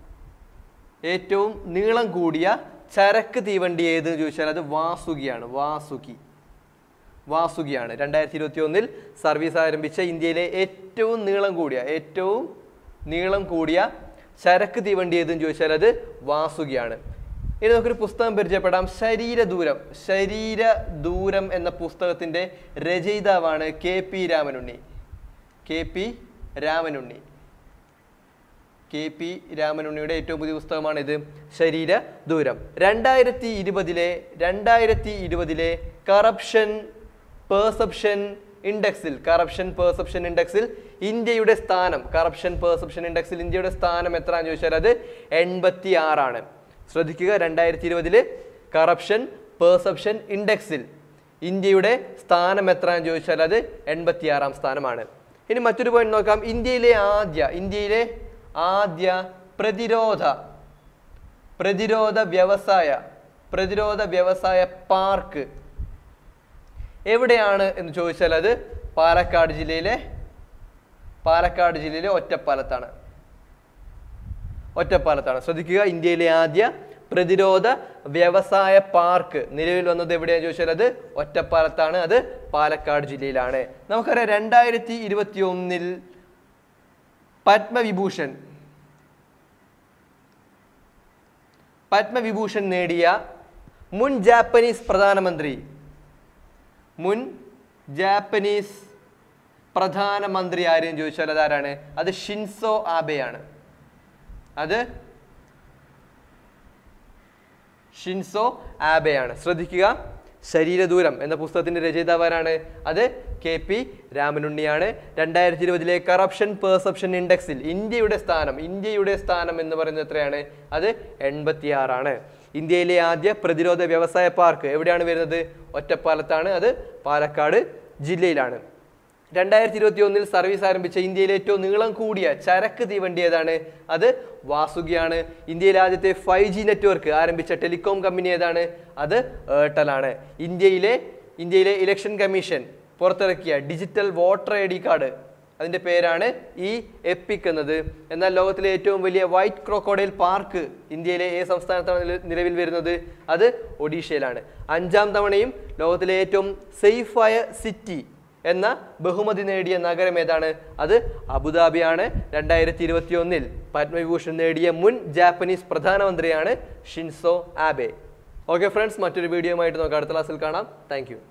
ഏറ്റവും നീളം കൂടിയ ചരക്ക് തീവണ്ടി ഏതെന്ന് ചോദിച്ചാൽ അത് വാസുകിയാണ്. വാസുകി വാസുകിയാണ്. രണ്ടായിരത്തി ഇരുപത്തി ഒന്നിൽ സർവീസ് ആരംഭിച്ച ഇന്ത്യയിലെ ഏറ്റവും നീളം കൂടിയ ഏറ്റവും നീളം കൂടിയ ചരക്ക് തീവണ്ടി ഏതെന്ന് ചോദിച്ചാൽ അത് വാസുകിയാണ്. ഇനി നമുക്കൊരു പുസ്തകം പരിചയപ്പെടാം. ശരീരദൂരം ശരീരദൂരം എന്ന പുസ്തകത്തിൻ്റെ രചയിതാവാണ് K P Ramanunni. K P Ramanunni K P രാമനുണ്ണിയുടെ ഏറ്റവും പുതിയ പുസ്തകമാണിത്, ശരീരദൂരം. രണ്ടായിരത്തി ഇരുപതിലെ രണ്ടായിരത്തി ഇരുപതിലെ കറപ്ഷൻ പെർസെപ്ഷൻ ഇൻഡെക്സിൽ കറപ്ഷൻ പെർസെപ്ഷൻ ഇൻഡെക്സിൽ ഇന്ത്യയുടെ സ്ഥാനം കറപ്ഷൻ പെർസെപ്ഷൻ ഇൻഡെക്സിൽ ഇന്ത്യയുടെ സ്ഥാനം എത്രയാണെന്ന് ചോദിച്ചാൽ അത് എൺപത്തി ആറാണ്. ശ്രദ്ധിക്കുക, രണ്ടായിരത്തി ഇരുപതില് കറപ്ഷൻ പെർസെപ്ഷൻ ഇൻഡെക്സിൽ ഇന്ത്യയുടെ സ്ഥാനം എത്രയാണെന്ന് ചോദിച്ചാൽ അത് എൺപത്തി ആറാം സ്ഥാനമാണ്. ഇനി മറ്റൊരു പോയിന്റ് നോക്കാം. ഇന്ത്യയിലെ ആദ്യ ഇന്ത്യയിലെ ആദ്യ പ്രതിരോധ പ്രതിരോധ വ്യവസായ പ്രതിരോധ വ്യവസായ പാർക്ക് എവിടെയാണ് എന്ന് ചോദിച്ചാൽ അത് പാലക്കാട് ജില്ലയിലെ പാലക്കാട് ജില്ലയിലെ ഒറ്റപ്പാലത്താണ്. ഒറ്റപ്പാലത്താണ്. ശ്രദ്ധിക്കുക, ഇന്ത്യയിലെ ആദ്യ പ്രതിരോധ വ്യവസായ പാർക്ക് നിലവിൽ വന്നത് എവിടെയാണെന്ന് ചോദിച്ചാൽ അത് ഒറ്റപ്പാലത്താണ്. അത് പാലക്കാട് ജില്ലയിലാണ്. നമുക്കറിയാം, രണ്ടായിരത്തി ഇരുപത്തി ഒന്നിൽ പത്മവിഭൂഷൺ പത്മവിഭൂഷൺ നേടിയ മുൻ ജാപ്പനീസ് പ്രധാനമന്ത്രി മുൻ ജാപ്പനീസ് പ്രധാനമന്ത്രി ആരെന്ന് ചോദിച്ചാൽ അതാരാണ്? അത് ഷിൻസോ ആബെയാണ്. അത് ഷിൻസോ ആബെയാണ്. ശ്രദ്ധിക്കുക, ശരീരദൂരം എന്ന പുസ്തകത്തിന്റെ രചയിതാവാരാണ്? അത് കെ പി രാമനുണ്ണിയാണ്. രണ്ടായിരത്തി ഇരുപതിലെ കറപ്ഷൻ പെർസെപ്ഷൻ ഇൻഡെക്സിൽ ഇന്ത്യയുടെ സ്ഥാനം ഇന്ത്യയുടെ സ്ഥാനം എന്ന് പറയുന്നത് എത്രയാണ്? അത് എൺപത്തിയാറാണ്. ഇന്ത്യയിലെ ആദ്യ പ്രതിരോധ വ്യവസായ പാർക്ക് എവിടെയാണ് വരുന്നത്? ഒറ്റപ്പാലത്താണ്. അത് പാലക്കാട് ജില്ലയിലാണ്. രണ്ടായിരത്തി ഇരുപത്തി ഒന്നിൽ സർവീസ് ആരംഭിച്ച ഇന്ത്യയിലെ ഏറ്റവും നീളം കൂടിയ ചരക്ക് തീവണ്ടി ഏതാണ്? അത് വാസുകിയാണ്. ഇന്ത്യയിലെ ആദ്യത്തെ ഫൈവ് ജി നെറ്റ്വർക്ക് ആരംഭിച്ച ടെലികോം കമ്പനി ഏതാണ്? അത് എയർടെലാണ്. ഇന്ത്യയിലെ ഇന്ത്യയിലെ ഇലക്ഷൻ കമ്മീഷൻ പുറത്തിറക്കിയ digital voter I D card അതിൻ്റെ പേരാണ് ഈ എപ്പിക് എന്നത്. എന്നാൽ ലോകത്തിലെ ഏറ്റവും വലിയ വൈറ്റ് ക്രോക്കോഡൈൽ പാർക്ക് ഇന്ത്യയിലെ ഏത് സംസ്ഥാനത്താണ് നിലവിൽ വരുന്നത്? അത് ഒഡീഷയിലാണ്. അഞ്ചാം തവണയും ലോകത്തിലെ ഏറ്റവും സേഫായ സിറ്റി എന്ന ബഹുമതി നേടിയ നഗരം ഏതാണ്? അത് അബുദാബിയാണ്. രണ്ടായിരത്തി ഇരുപത്തി ഒന്നിൽ പത്മവിഭൂഷൺ നേടിയ മുൻ ജാപ്പനീസ് പ്രധാനമന്ത്രിയാണ് ഷിൻസോ ആബെ. ഓക്കെ ഫ്രണ്ട്സ്, മറ്റൊരു വീഡിയോ ആയിട്ട് നമുക്ക് അടുത്ത ക്ലാസ്സിൽ കാണാം. Thank U.